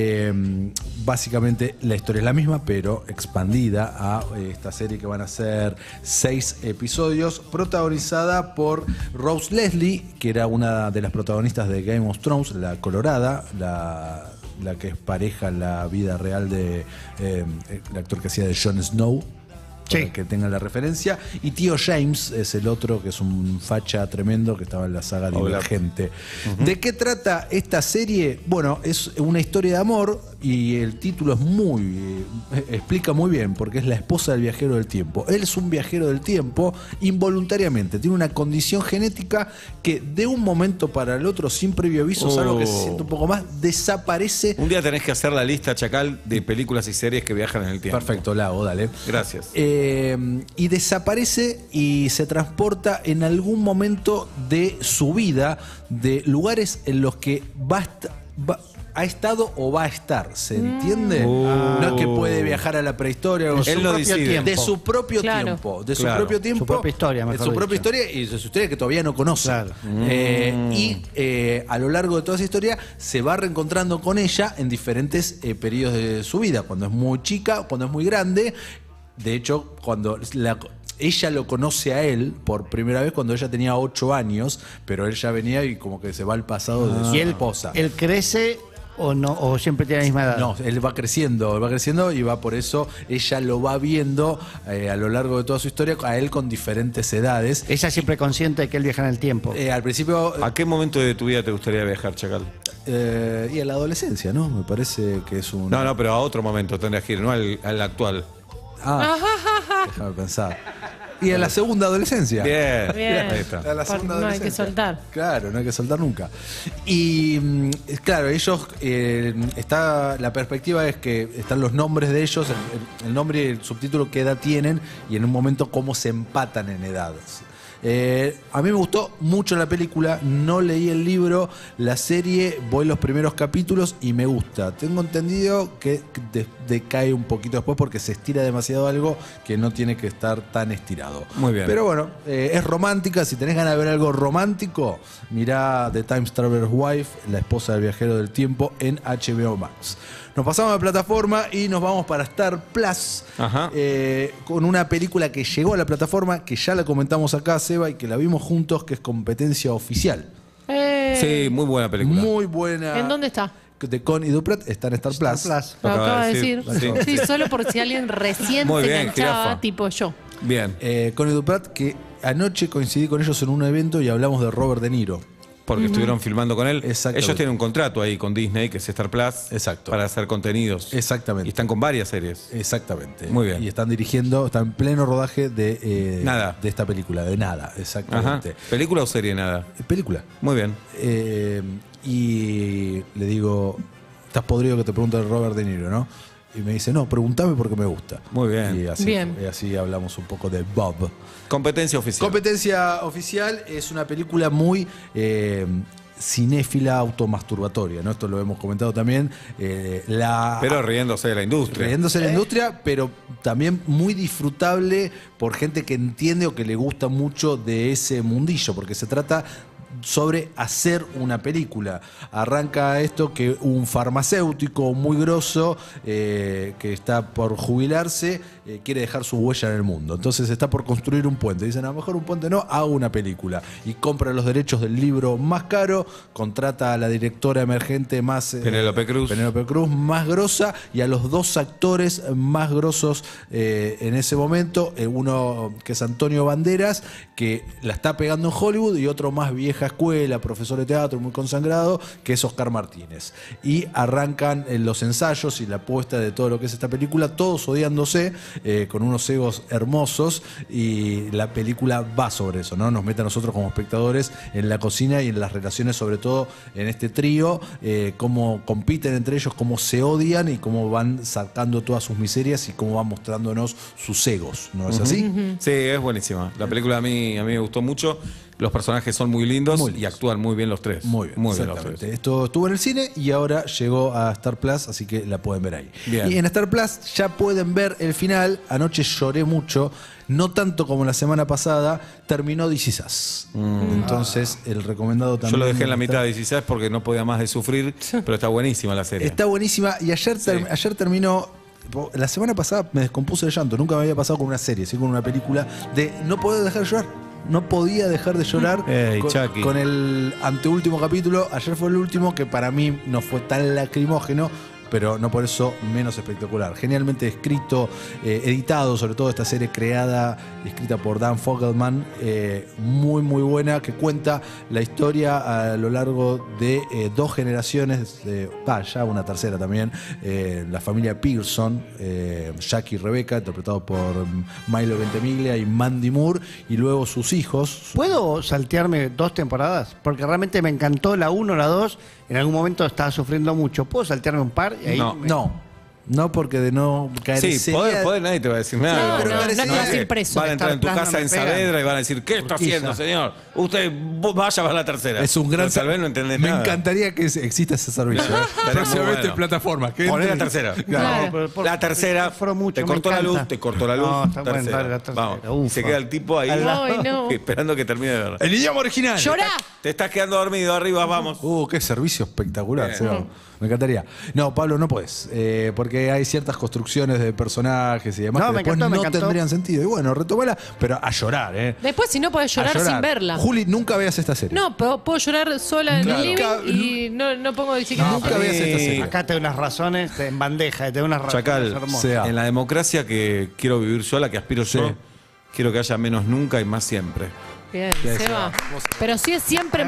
Básicamente la historia es la misma, pero expandida a esta serie que van a ser 6 episodios, protagonizada por Rose Leslie, que era una de las protagonistas de Game of Thrones, la colorada, la que es pareja en la vida real de el actor que hacía de Jon Snow. Para que tengan la referencia. Y Tío James es el otro, que es un facha tremendo que estaba en la saga Divergente. ¿De qué trata esta serie? Bueno, es una historia de amor y el título es explica muy bien, porque es la esposa del viajero del tiempo. Él es un viajero del tiempo involuntariamente, tiene una condición genética que de un momento para el otro, sin previo aviso, salvo que se siente un poco más, desaparece. Un día tenés que hacer la lista, Chacal, de películas y series que viajan en el tiempo. Perfecto, la hago, dale. Gracias. Y desaparece y se transporta en algún momento de su vida de lugares en los que ha estado o va a estar, ¿se entiende? No es que puede viajar a la prehistoria o él lo decide. de su propio tiempo, de su propio tiempo, su propia historia, de su propia historia y de su historia que todavía no conoce. Y a lo largo de toda esa historia se va reencontrando con ella en diferentes periodos de su vida, cuando es muy chica, cuando es muy grande. De hecho, cuando ella lo conoce a él por primera vez cuando ella tenía 8 años, pero él ya venía y como que se va al pasado de su esposa. ¿Él crece o no, o siempre tiene la misma edad? No, él va creciendo y va por eso, ella lo va viendo a lo largo de toda su historia, a él con diferentes edades. Ella siempre consciente de que él viaja en el tiempo. Al principio... ¿A qué momento de tu vida te gustaría viajar, Chacal? Y a la adolescencia, ¿no? Me parece que es un... No, pero a otro momento tendrías que ir, no al actual. Déjame pensar. Y a la segunda adolescencia. Bien. Ahí está. A la segunda no hay que soltar. Claro, no hay que soltar nunca. Y claro, ellos, la perspectiva es que están los nombres de ellos, el nombre y el subtítulo, qué edad tienen y en un momento cómo se empatan en edades. A mí me gustó mucho la película, no leí el libro, la serie, voy los primeros capítulos y me gusta. Tengo entendido que decae un poquito después porque se estira demasiado algo que no tiene que estar tan estirado. Muy bien. Pero bueno, es romántica, si tenés ganas de ver algo romántico, mirá The Time Traveler's Wife, la esposa del viajero del tiempo, en HBO Max. Nos pasamos a la plataforma y nos vamos para Star Plus con una película que llegó a la plataforma, que ya la comentamos acá, Seba, y que la vimos juntos, que es Competencia Oficial. Sí, muy buena película. Muy buena. ¿En dónde está? De Connie Duprat, está en Star Plus. Lo acaba de decir. Sí, solo por si alguien recién muy se bien, enganchaba, jirafa. tipo yo. Bien. Connie Duprat, que anoche coincidí con ellos en un evento y hablamos de Robert De Niro. Porque estuvieron filmando con él. Exactamente. Ellos tienen un contrato ahí con Disney, que es Star Plus. Exacto. Para hacer contenidos. Exactamente. Y están con varias series. Exactamente. Muy bien. Y están están en pleno rodaje de Nada. De esta película, de Nada, exactamente. Ajá. ¿Película o serie Nada? Película. Muy bien. Y le digo, estás podrido que te pregunte de Robert De Niro, ¿no? Y me dice, no, pregúntame porque me gusta. Muy bien. Y así hablamos un poco de Bob. Competencia Oficial. Competencia Oficial es una película muy cinéfila automasturbatoria, ¿no? Esto lo hemos comentado también. Pero riéndose de la industria. Riéndose de la industria, pero también muy disfrutable por gente que entiende o que le gusta mucho de ese mundillo, porque se trata sobre hacer una película. Arranca esto que un farmacéutico muy grosso que está por jubilarse quiere dejar su huella en el mundo. Entonces está por construir un puente. Dicen, a lo mejor un puente no, hago una película. Y compra los derechos del libro más caro, contrata a la directora emergente más... Penélope Cruz más grosa, y a los 2 actores más grosos en ese momento. Uno que es Antonio Banderas, que la está pegando en Hollywood, y otro más vieja escuela, profesor de teatro muy consagrado, que es Oscar Martínez. Y arrancan los ensayos y la puesta de todo lo que es esta película, todos odiándose, con unos egos hermosos, y la película va sobre eso, ¿no? Nos mete a nosotros como espectadores en la cocina y en las relaciones, sobre todo en este trío, cómo compiten entre ellos, cómo se odian y cómo van sacando todas sus miserias y cómo van mostrándonos sus egos, ¿no es así? Sí, es buenísima. La película a mí me gustó mucho. Los personajes son muy lindos y actúan muy bien los tres. Muy bien los tres. Esto estuvo en el cine y ahora llegó a Star Plus, así que la pueden ver ahí. Bien. Y en Star Plus ya pueden ver el final. Anoche lloré mucho, no tanto como la semana pasada. Terminó This Is Us. Entonces, el recomendado también. Yo lo dejé en la mitad de This Is Us porque no podía más de sufrir, pero está buenísima la serie. Está buenísima, y ayer terminó. La semana pasada me descompuse el llanto. Nunca me había pasado con una serie, sí, con una película, de no poder dejar de llorar. No podía dejar de llorar con el anteúltimo capítulo. Ayer fue el último, que para mí no fue tan lacrimógeno, pero no por eso menos espectacular. Genialmente escrito, editado, sobre todo esta serie creada y escrita por Dan Fogelman, muy muy buena, que cuenta la historia a lo largo de 2 generaciones, ya una tercera también, la familia Pearson, Jack y Rebecca, interpretado por Milo Ventimiglia y Mandy Moore, y luego sus hijos. ¿Puedo saltearme 2 temporadas? Porque realmente me encantó la 1, la 2. En algún momento estaba sufriendo mucho. ¿Puedo saltearme un par? Y ahí No, porque de no caer. Sí, poder nadie te va a decir nada. No estás impreso. Van a entrar en tu casa en Saavedra y van a decir, ¿qué está haciendo, señor? Usted vaya a ver la tercera. Es un gran tal vez no entendés Me nada. encantaría que exista ese servicio. Próximamente en plataformas. Poné la tercera. Claro. La tercera, te cortó la luz, No, está bueno, dale, la tercera. Vamos. Y se queda el tipo ahí esperando que termine de ver. El idioma original. ¡Llorá! Te estás quedando dormido arriba, vamos. Qué servicio espectacular. Me encantaría. No, Pablo, no puedes. Porque hay ciertas construcciones de personajes y demás que después no tendrían sentido. Y bueno, retomala, pero a llorar, Después, si no, podés llorar sin verla. Juli, nunca veas esta serie. No, pero puedo llorar sola en el living y no pongo ni siquiera. Nunca veas esta serie. Acá te doy unas razones en bandeja, te doy unas razones Chacal, hermosas. en la democracia que quiero vivir yo, la que aspiro yo, quiero que haya menos nunca y más siempre. Bien, Seba. Pero si es siempre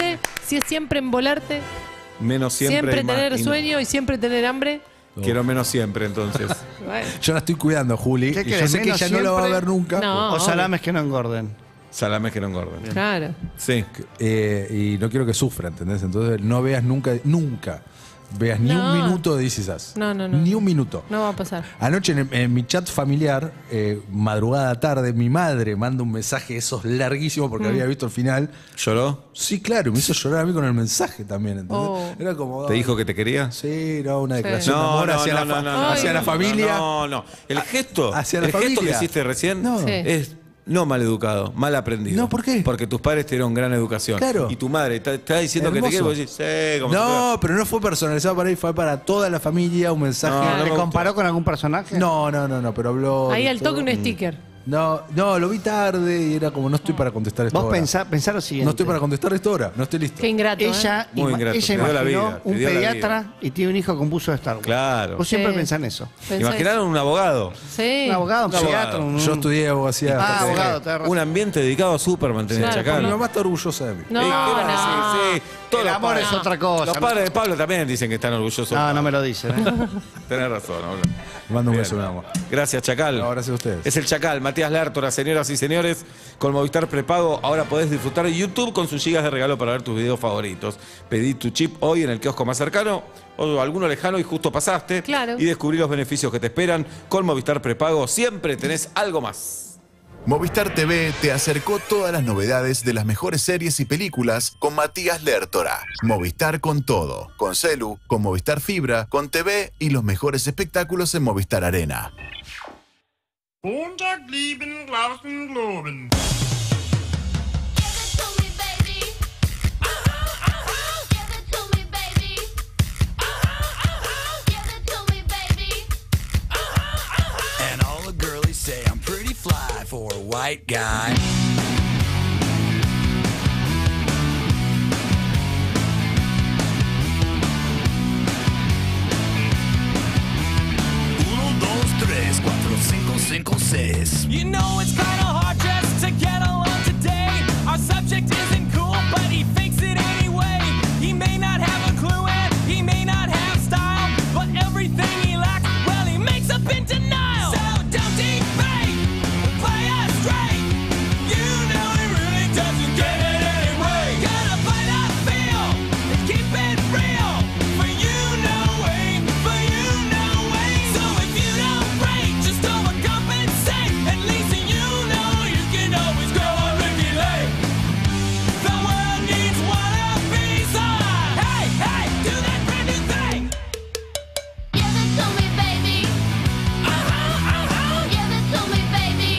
envolarte, menos siempre tener sueño y siempre tener hambre. Quiero menos siempre, entonces. Yo la estoy cuidando, Juli. Y yo sé que ella no la va a ver nunca. O salames que no engorden. Salames que no engorden. Claro. Sí. Y no quiero que sufra, ¿entendés? Entonces no veas nunca veas ni un minuto de This Is Us. No. Ni un minuto. No va a pasar. Anoche en mi chat familiar, madrugada tarde, mi madre manda un mensaje esos larguísimos porque había visto el final. ¿Lloró? Sí, claro, me hizo llorar a mí con el mensaje también, ¿entendés? Era como... ¿Te dijo que te quería? Sí, no, una declaración de amor hacia la familia. No. El gesto, hacia la gesto familia. que hiciste recién es... No mal educado, mal aprendido. No, ¿por qué? Porque tus padres te dieron gran educación. Claro. Y tu madre te está diciendo que te quiere, vos decís, no, pero no fue personalizado para él, fue para toda la familia, un mensaje. ¿Te comparó con algún personaje? No, pero habló... Ahí al toque un sticker. No, lo vi tarde y era como, no estoy para contestar esto ahora. Vos pensá lo siguiente. No estoy para contestar esto ahora, no estoy listo. Qué ingrato, Ella imaginó un pediatra y tiene un hijo con buzo de Star Wars. Claro. Vos siempre pensás en eso. Imaginaron un abogado. Sí. Un abogado, un pediatra. Yo estudié abogacía. Abogado, tenés razón. Un ambiente dedicado a Superman, tenés Chacal. Mi mamá está orgullosa de mí. No. Sí. Todos el amor es otra cosa. Los padres de Pablo también dicen que están orgullosos. No me lo dicen. Tenés razón. Le mando un beso, mi amor. Gracias, Chacal. Gracias a ustedes. Es el Chacal, Matías Lertora, señoras y señores. Con Movistar Prepago ahora podés disfrutar de YouTube con sus gigas de regalo para ver tus videos favoritos. Pedí tu chip hoy en el kiosco más cercano o alguno lejano y justo pasaste. Claro. Y descubrí los beneficios que te esperan. Con Movistar Prepago siempre tenés algo más. Movistar TV te acercó todas las novedades de las mejores series y películas con Matías Lertora. Movistar con todo, con celu, con Movistar Fibra, con TV y los mejores espectáculos en Movistar Arena. guy. You know it's kinda hard just to get along today. Our subject isn't cool, but he fakes it anyway. He may not have a clue and he may not have style, but everything he lacks, well, he makes up in denial. So don't debate, play us straight. You know he really doesn't get it anyway. Gotta play that feel and keep it real. For you know way, for you know way. So if you don't break, just overcompensate. At least you know you can always go on regulate. The world needs one of these. Hey, hey, do that brand new thing. Give it to me, baby. Give it to me, baby.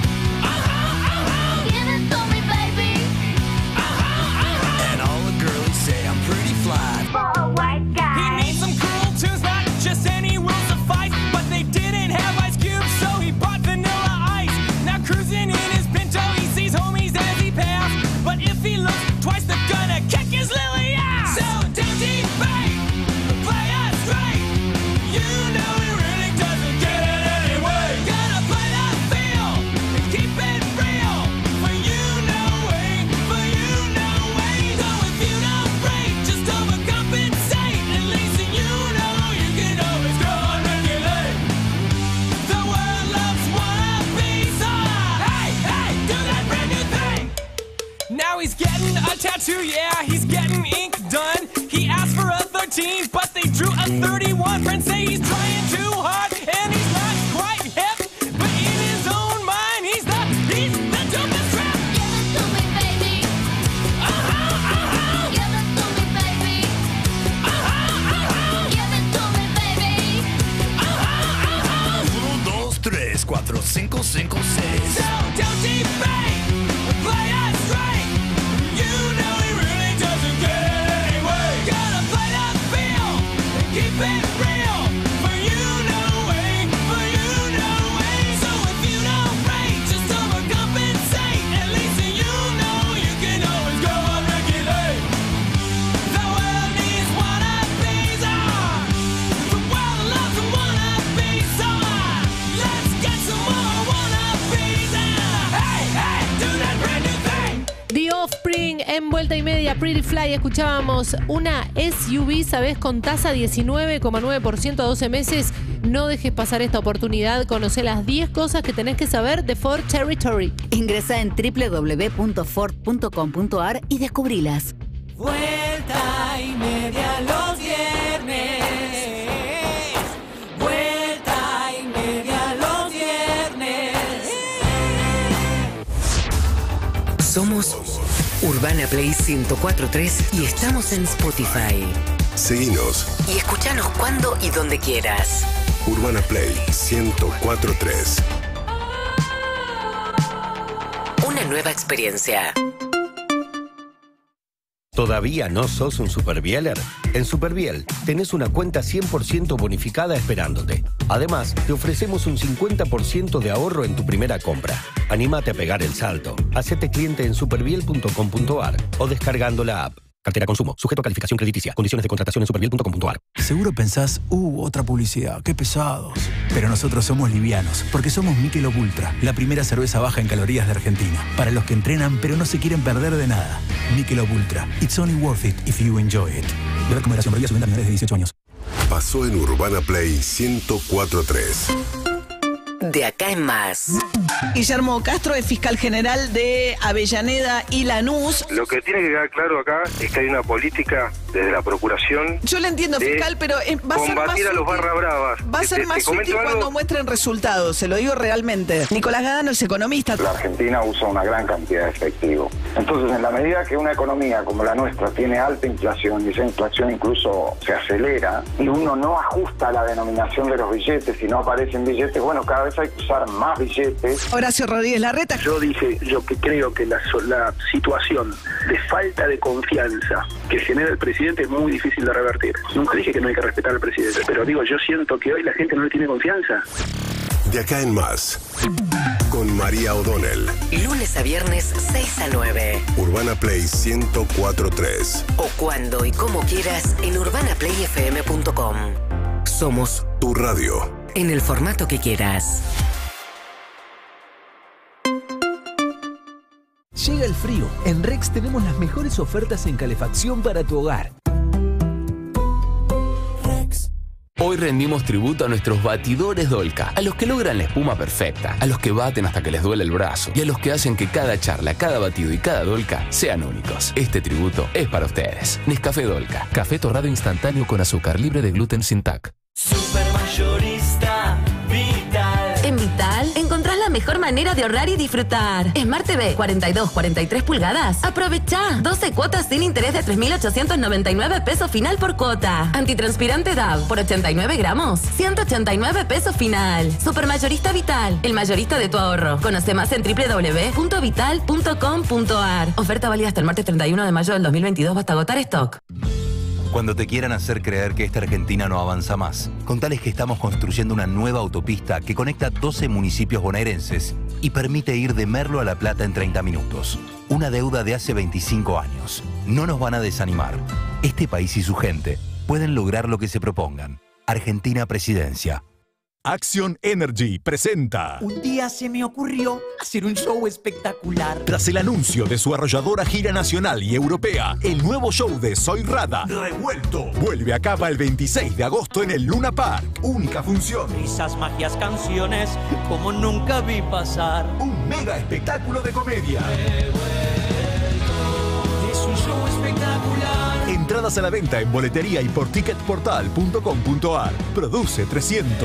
Give it to me, baby. And all the girlies say I'm pretty fly. For a white guy. He needs some cool tunes, not just any will suffice. But they didn't have Ice Cube, so he bought Vanilla Ice. Now cruising in his Pinto, he sees homies as he passed. But if he looks twice, they're gonna kick his lily ass. So don't debate, play us straight. You know he really doesn't get it anyway. Gotta play that feel and keep it real. For you know way, for you know way. So if you don't break, just overcompensate. At least you know you can always go on regulate. The world loves one of these. Hey, hey, do that brand new thing. Now he's getting a tattoo, yeah, he's getting ink done. He asked for a 13, but they drew a 31. Friends say he's trying too hard, and he's not quite hip. But in his own mind, he's the dopest trap. Give it to me, baby. Give it to me, baby. Give it to me, baby. 1, 2, 3, 4, 5, 5, 6. So don't debate, play us straight. You know he really doesn't get it anyway. Gotta play that feel and keep it real. For you know way, for you know way. So if you don't break, just overcompensate. At least you know you can always go on regulate. The world needs one of these. The world loves one of these. Let's get some more one of these. Hey, hey, do that brand new thing. The Offspring en Vuelta y Media, Pretty Fly. Escuchábamos una SUV, ¿sabes? Con tasa 19,9% a 12 meses. No dejes pasar esta oportunidad. Conoce las 10 cosas que tenés que saber de Ford Territory. Ingresa en www.ford.com.ar y descubrilas. Vuelta y Media los viernes. Vuelta y Media los viernes. Somos Urbana Play 104.3 y estamos en Spotify. Seguinos. Y escuchanos cuando y donde quieras. Urbana Play 104.3. Una nueva experiencia. ¿Todavía no sos un Superbieler? En Superbiel tenés una cuenta 100% bonificada esperándote. Además, te ofrecemos un 50% de ahorro en tu primera compra. Anímate a pegar el salto. Hacete cliente en superbiel.com.ar o descargando la app. Cartera consumo, sujeto a calificación crediticia. Condiciones de contratación en superbiel.com.ar. Seguro pensás, otra publicidad, qué pesados. Pero nosotros somos livianos, porque somos Michelob Ultra, la primera cerveza baja en calorías de Argentina. Para los que entrenan, pero no se quieren perder de nada. Michelob Ultra. It's only worth it if you enjoy it. Beber con moderación, prohibida su venta a menores de 18 años. Pasó en Urbana Play 104.3. De acá en más. Guillermo Castro es fiscal general de Avellaneda y Lanús. Lo que tiene que quedar claro acá es que hay una política desde la Procuración. Yo le entiendo, fiscal, pero va a ser más combatir a los barra bravas. Va a ser más útil cuando muestren resultados, se lo digo realmente. Nicolás Gadano es economista. La Argentina usa una gran cantidad de efectivo. Entonces, en la medida que una economía como la nuestra tiene alta inflación, y esa inflación incluso se acelera, y uno no ajusta la denominación de los billetes y no aparecen billetes, bueno, cada vez hay que usar más billetes. Horacio Rodríguez Larreta. Yo dije, yo que creo que la situación de falta de confianza que genera el presidente es muy difícil de revertir. Nunca dije que no hay que respetar al presidente, pero digo, yo siento que hoy la gente no le tiene confianza. De acá en más. con María O'Donnell. Lunes a viernes, 6 a 9. Urbana Play 104.3. O cuando y como quieras en urbanaplayfm.com. Somos tu radio. En el formato que quieras. Llega el frío. En Rex tenemos las mejores ofertas en calefacción para tu hogar. Hoy rendimos tributo a nuestros batidores Dolca, a los que logran la espuma perfecta, a los que baten hasta que les duele el brazo y a los que hacen que cada charla, cada batido y cada Dolca sean únicos. Este tributo es para ustedes. Nescafé Dolca, café torrado instantáneo con azúcar, libre de gluten sin TAC. Supermayorista Vital. En Vital encontrás la mejor manera de ahorrar y disfrutar. Smart TV 42-43 pulgadas. Aprovecha 12 cuotas sin interés de 3.899 pesos final por cuota. Antitranspirante DAV por 89 gramos. 189 pesos final. Supermayorista Vital, el mayorista de tu ahorro. Conoce más en www.vital.com.ar. Oferta válida hasta el martes 31 de mayo del 2022. Basta agotar stock. Cuando te quieran hacer creer que esta Argentina no avanza más, contales que estamos construyendo una nueva autopista que conecta 12 municipios bonaerenses y permite ir de Merlo a La Plata en 30 minutos. Una deuda de hace 25 años. No nos van a desanimar. Este país y su gente pueden lograr lo que se propongan. Argentina Presidencia. Action Energy presenta. Un día se me ocurrió hacer un show espectacular. Tras el anuncio de su arrolladora gira nacional y europea, el nuevo show de Soy Rada, Revuelto, vuelve a Cava el 26 de agosto en el Luna Park. Única función. Risas, magias, canciones, como nunca vi pasar. Un mega espectáculo de comedia. Es un show espectacular. Entradas a la venta en boletería y por ticketportal.com.ar. Produce 300.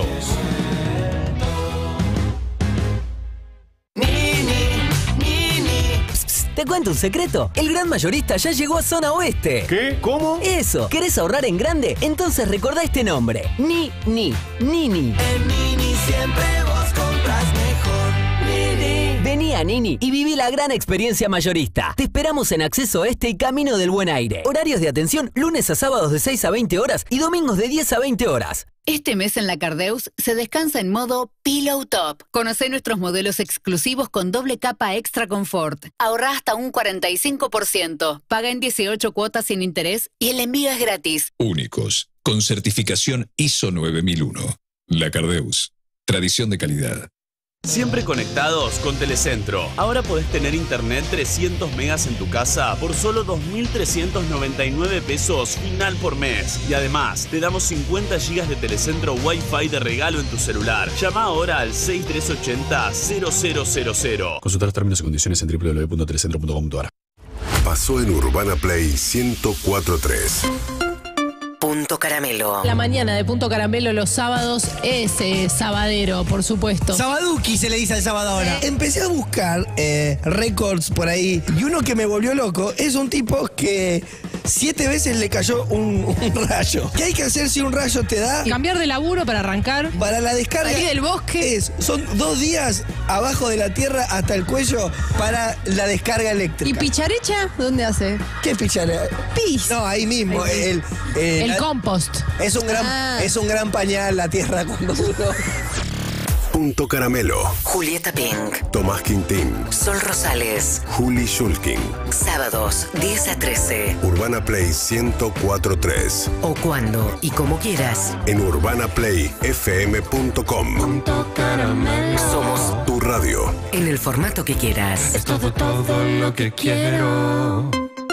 Te cuento un secreto. El gran mayorista ya llegó a Zona Oeste. ¿Qué? ¿Cómo? Eso. ¿Querés ahorrar en grande? Entonces recordá este nombre. Nini. En Nini siempre vos compras mejor. Nini. Vení a Nini y viví la gran experiencia mayorista. Te esperamos en Acceso Este y Camino del Buen Aire. Horarios de atención lunes a sábados de 6 a 20 horas y domingos de 10 a 20 horas. Este mes en la Cardeus se descansa en modo Pillow Top. Conocé nuestros modelos exclusivos con doble capa Extra Comfort. Ahorrá hasta un 45%. Paga en 18 cuotas sin interés y el envío es gratis. Únicos, con certificación ISO 9001. La Cardeus. Tradición de calidad. Siempre conectados con Telecentro. Ahora podés tener internet 300 megas en tu casa por solo 2.399 pesos final por mes. Y además, te damos 50 gigas de Telecentro Wi-Fi de regalo en tu celular. Llama ahora al 6380-0000. Consulta los términos y condiciones en www.telecentro.com.ar. Pasó en Urbana Play 104.3. Punto Caramelo. La mañana de Punto Caramelo los sábados es sabadero, por supuesto. Sabaduki se le dice al sábado ahora. Empecé a buscar récords por ahí y uno que me volvió loco es un tipo que 7 veces le cayó un rayo. ¿Qué hay que hacer si un rayo te da? Cambiar de laburo para arrancar. Para la descarga. Salir del bosque. Son 2 días abajo de la tierra hasta el cuello para la descarga eléctrica. ¿Y picharecha? ¿Dónde hace? ¿Qué picharecha? Pis. No, ahí mismo. El compost. Es un gran pañal la tierra cuando uno... Punto Caramelo. Julieta Pink. Tomás Quintín. Sol Rosales. Juli Shulkin. Sábados, 10 a 13. Urbana Play 104.3. O cuando y como quieras. En urbanaplayfm.com. Punto Caramelo. Somos tu radio. En el formato que quieras. Es todo lo que quiero.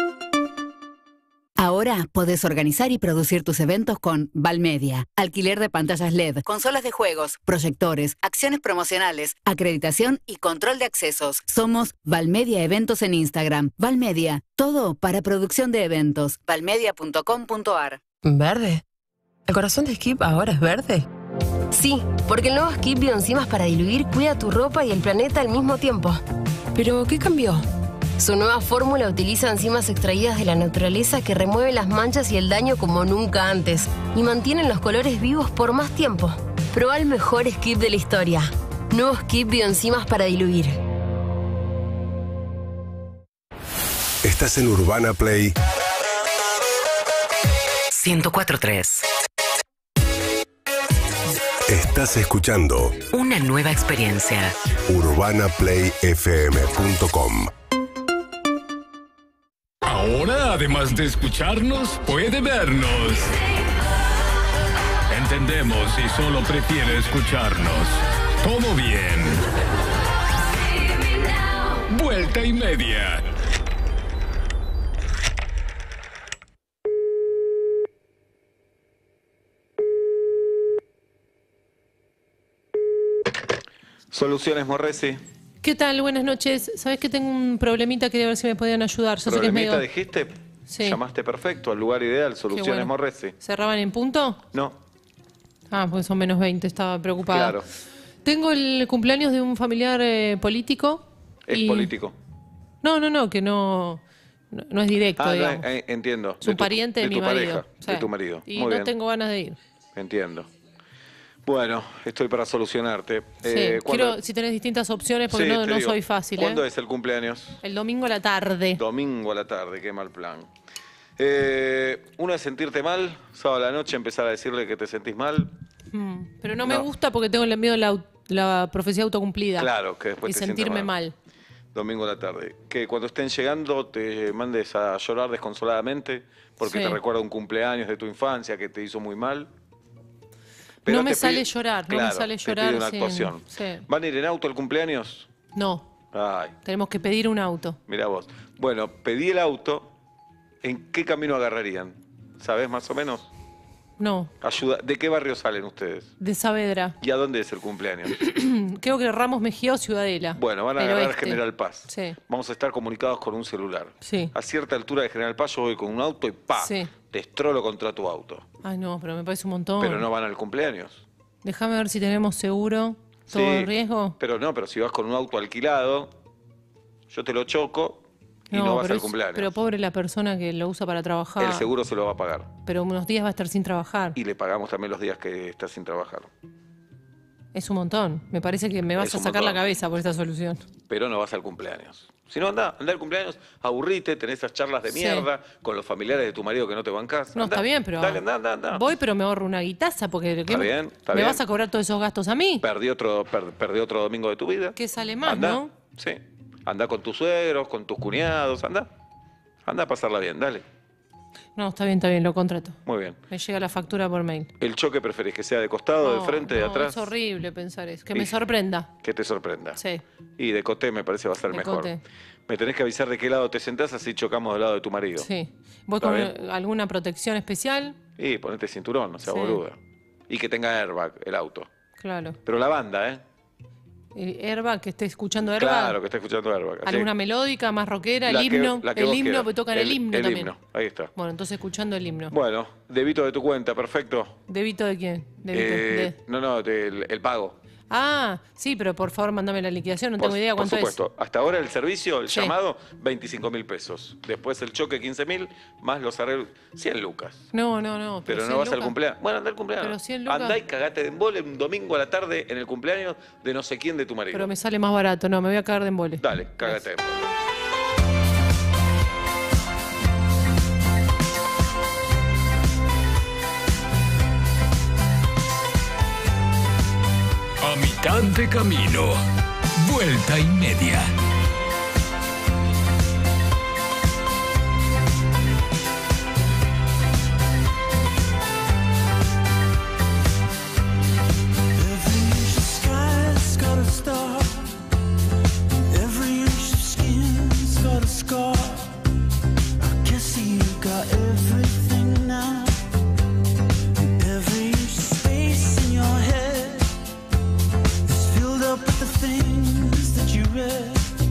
Ahora podés organizar y producir tus eventos con Valmedia. Alquiler de pantallas LED, consolas de juegos, proyectores, acciones promocionales, acreditación y control de accesos. Somos Valmedia Eventos en Instagram. Valmedia, todo para producción de eventos. valmedia.com.ar. ¿Verde? ¿El corazón de Skip ahora es verde? Sí, porque el nuevo Skip Bioenzimas para diluir cuida tu ropa y el planeta al mismo tiempo. ¿Pero qué cambió? Su nueva fórmula utiliza enzimas extraídas de la naturaleza que remueven las manchas y el daño como nunca antes y mantienen los colores vivos por más tiempo. Proba el mejor Skip de la historia. Nuevo Skip Bioenzimas para diluir. Estás en Urbana Play 104.3. Estás escuchando Una nueva experiencia. UrbanaPlayFM.com. Ahora, además de escucharnos, puede vernos. Entendemos si solo prefiere escucharnos. Todo bien. Vuelta y media. Soluciones Morresi. ¿Qué tal? Buenas noches. Sabés que tengo un problemita, quería ver si me podían ayudar. Yo sé que es ¿Problemita medio... dijiste? Sí. Llamaste perfecto al lugar ideal, Soluciones bueno. Morresi. ¿Cerraban en punto? No, Ah, pues son menos 20, estaba preocupada. claro. Tengo el cumpleaños de un familiar político. Es y- político. No, que no es directo, digamos. Entiendo. Es un pariente de mi tu marido. pareja, Sí. de tu marido. Y Muy no bien. tengo ganas de ir. Entiendo. Bueno, estoy para solucionarte. Sí, ¿cuándo- quiero, si tenés distintas opciones, porque Sí, no te digo. soy fácil. ¿Cuándo es el cumpleaños? El domingo a la tarde. Domingo a la tarde, qué mal plan. Uno es sentirte mal, sábado a la noche empezar a decirle que te sentís mal. Pero no me gusta porque tengo el miedo a la profecía autocumplida. Claro, que después Y te sientas sentirme mal. Domingo a la tarde. Que cuando estén llegando te mandes a llorar desconsoladamente porque Sí. te recuerda un cumpleaños de tu infancia que te hizo muy mal. No me te sale pide- llorar, no me Claro, sale te llorar pide una sin- actuación. sí. ¿Van a ir en auto al cumpleaños? No, Ay, tenemos que pedir un auto. mira vos. Bueno, pedí el auto. ¿En qué camino agarrarían? ¿Sabés más o menos? No, Ayuda. ¿De qué barrio salen ustedes? de Saavedra. ¿Y a dónde es el cumpleaños? Creo que Ramos Mejía o Ciudadela. Bueno, van a El agarrar oeste. General Paz. Sí. Vamos a estar comunicados con un celular. Sí. A cierta altura de General Paz yo voy con un auto y ¡pa! Sí. Te estrolo contra tu auto. Ay, no, pero me parece un montón. Pero no van al cumpleaños. Déjame ver si tenemos seguro. ¿Todo Sí, el riesgo? pero si vas con un auto alquilado, yo te lo choco y no vas pero al cumpleaños. Pero pobre la persona que lo usa para trabajar. El seguro se lo va a pagar. Pero unos días va a estar sin trabajar. Y le pagamos también los días que estás sin trabajar. Es un montón. Me parece que me vas Es a un sacar la montón. cabeza por esta solución. Pero no vas al cumpleaños. Si no, anda al cumpleaños, aburrite, tenés esas charlas de Sí. mierda con los familiares de tu marido que no te bancás. No, Andá, está bien, pero... Dale, anda. Voy, pero me ahorro una guitaza porque... Está bien, está ¿Me bien. vas a cobrar todos esos gastos a mí? Perdí otro domingo de tu vida. Que sale más, Andá, ¿no? Sí. Anda con tus suegros, con tus cuñados, anda. Anda a pasarla bien, dale. No, está bien, lo contrato. Muy bien. Me llega la factura por mail. ¿El choque preferís que sea de costado, de No, frente, de no, atrás? Es horrible pensar eso. Que me Y- sorprenda. Que te sorprenda. Sí. Y de coté me parece va a ser De mejor. coté. Me tenés que avisar de qué lado te sentás, así chocamos del lado de tu marido. Sí. ¿Voy ¿Está con bien? alguna protección especial? Y ponete cinturón, no sea Sí. boluda. Y que tenga airbag el auto. Claro. Pero la banda, ¿eh? Airbag, que esté escuchando Airbag. Claro, que está escuchando airbag. Así ¿Alguna que- melódica, más rockera? la El que- himno. la que El vos himno, quieras. porque tocan el himno también. himno, ahí está. Bueno, entonces escuchando el himno. Bueno, débito de tu cuenta, perfecto. ¿Débito de quién? Débito No, el pago. Ah, sí, pero por favor mandame la liquidación, no tengo idea cuánto Por supuesto. Hasta ahora el servicio, el Sí. llamado, 25.000 pesos. Después el choque, 15.000, más los arreglos, 100 lucas. es. No. Pero no 100 vas al lucas. cumpleaños. Bueno, anda al cumpleaños. Pero 100 lucas. Andá y cagate de embole un domingo a la tarde en el cumpleaños de no sé quién de tu marido. Pero me sale más barato, no, me voy a cagar de embole. Dale, cagate de embole. A mitad de camino. Vuelta y media. Every inch of sky's got a star. Every inch of skin's got a scar. I guess you got everything now. And every inch of space in your head is filled up with the things that you read.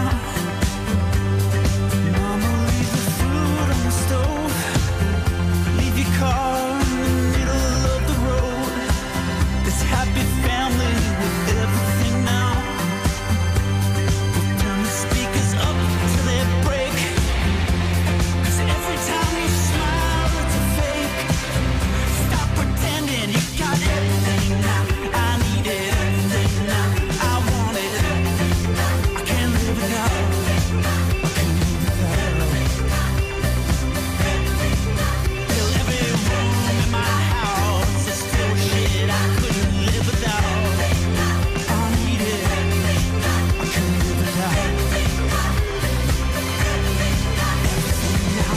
now. Mama, leave the food on the stove. Leave your car in the middle of the road. This happy family with everything now. We'll turn the speakers up till they break. 'Cause every time you smile, it's a fake. Stop pretending you got everything now. I need it, everything now. I want it. I can't live without. I can't live without. Fill every room in my house. It's still shit I couldn't live without. I need it. I can't live without. Everything now.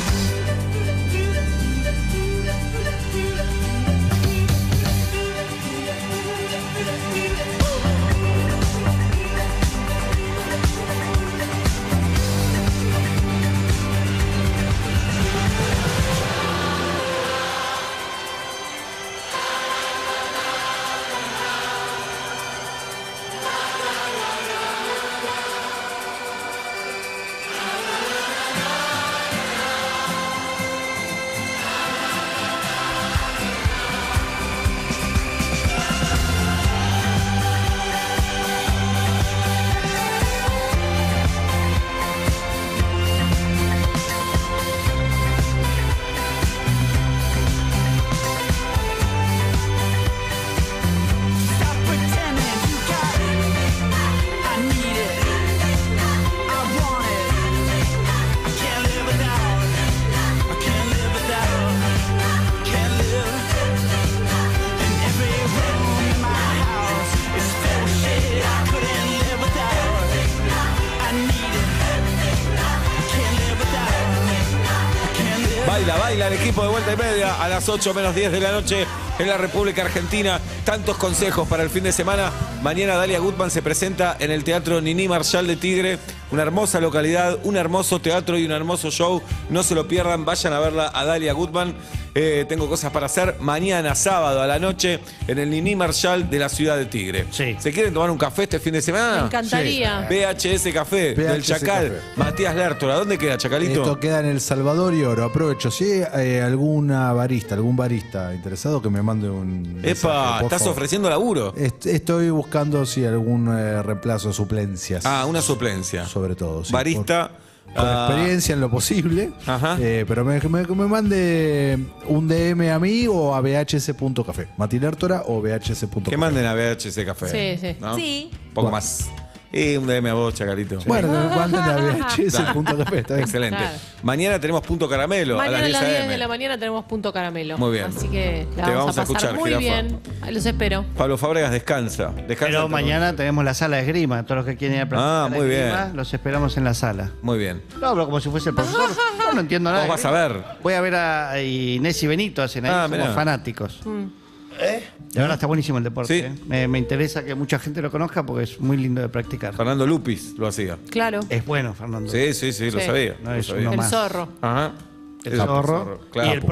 Stop pretending you got it. I need it. I want it. I can't live without. I can't live without. Can't live. In every room in my house is full of shit I couldn't live without. I need it. I can't live without. I can't live. Baila, baila el equipo de Vuelta y Media a las 8 menos 10 de la noche en la República Argentina. Tantos consejos para el fin de semana. Mañana Dalia Gutman se presenta en el Teatro Niní Marshall de Tigre. Una hermosa localidad, un hermoso teatro y un hermoso show. No se lo pierdan, vayan a verla a Dalia Gutman. Tengo cosas para hacer mañana sábado a la noche en el Niní Marshall de la ciudad de Tigre. Sí. ¿Se quieren tomar un café este fin de semana? Me encantaría. VHS Café del VHS Chacal. Café. Matías Lertora. ¿Dónde queda, Chacalito? Esto queda en El Salvador y Oro. Aprovecho. Si hay algún barista interesado, que me mande un mensaje, Epa, por ¿estás favor. ofreciendo laburo? Estoy buscando algún reemplazo, suplencias. Ah, una suplencia. Sobre todo. Sí, Barista. con experiencia en lo posible. Ajá. Pero me mande un DM a mí o a vhs.café. Mati Lertora o vhs.café. Que manden a VHS Café. Sí, sí. ¿no? Sí. Un poco más. Y un DM a vos, Chacalito. Bueno, manden a vhs.café. Está bien. Excelente. Claro. Mañana tenemos Punto Caramelo Mañana a las 10 10 de AM. la mañana tenemos Punto Caramelo. Muy bien. Así que la Te vamos a pasar escuchar, muy jirafa. bien. Los espero. Pablo Fábregas, descansa. Pero mañana tenemos la sala de esgrima. Todos los que quieren ir a practicar muy bien. esgrima, los esperamos en la sala. Muy bien. No hablo como si fuese el profesor. Yo no entiendo nada. Vos vas a ver. Voy a ver a Inés y Benito, hacen ahí, Ah, somos mirá. fanáticos. La verdad está buenísimo el deporte. Sí. Me interesa que mucha gente lo conozca porque es muy lindo de practicar. Fernando Lupis lo hacía. Claro. Es bueno, Fernando. Sí, lo Sí. sabía. No lo es sabía. uno El más. zorro. Ajá. El zorro. Claro. Y el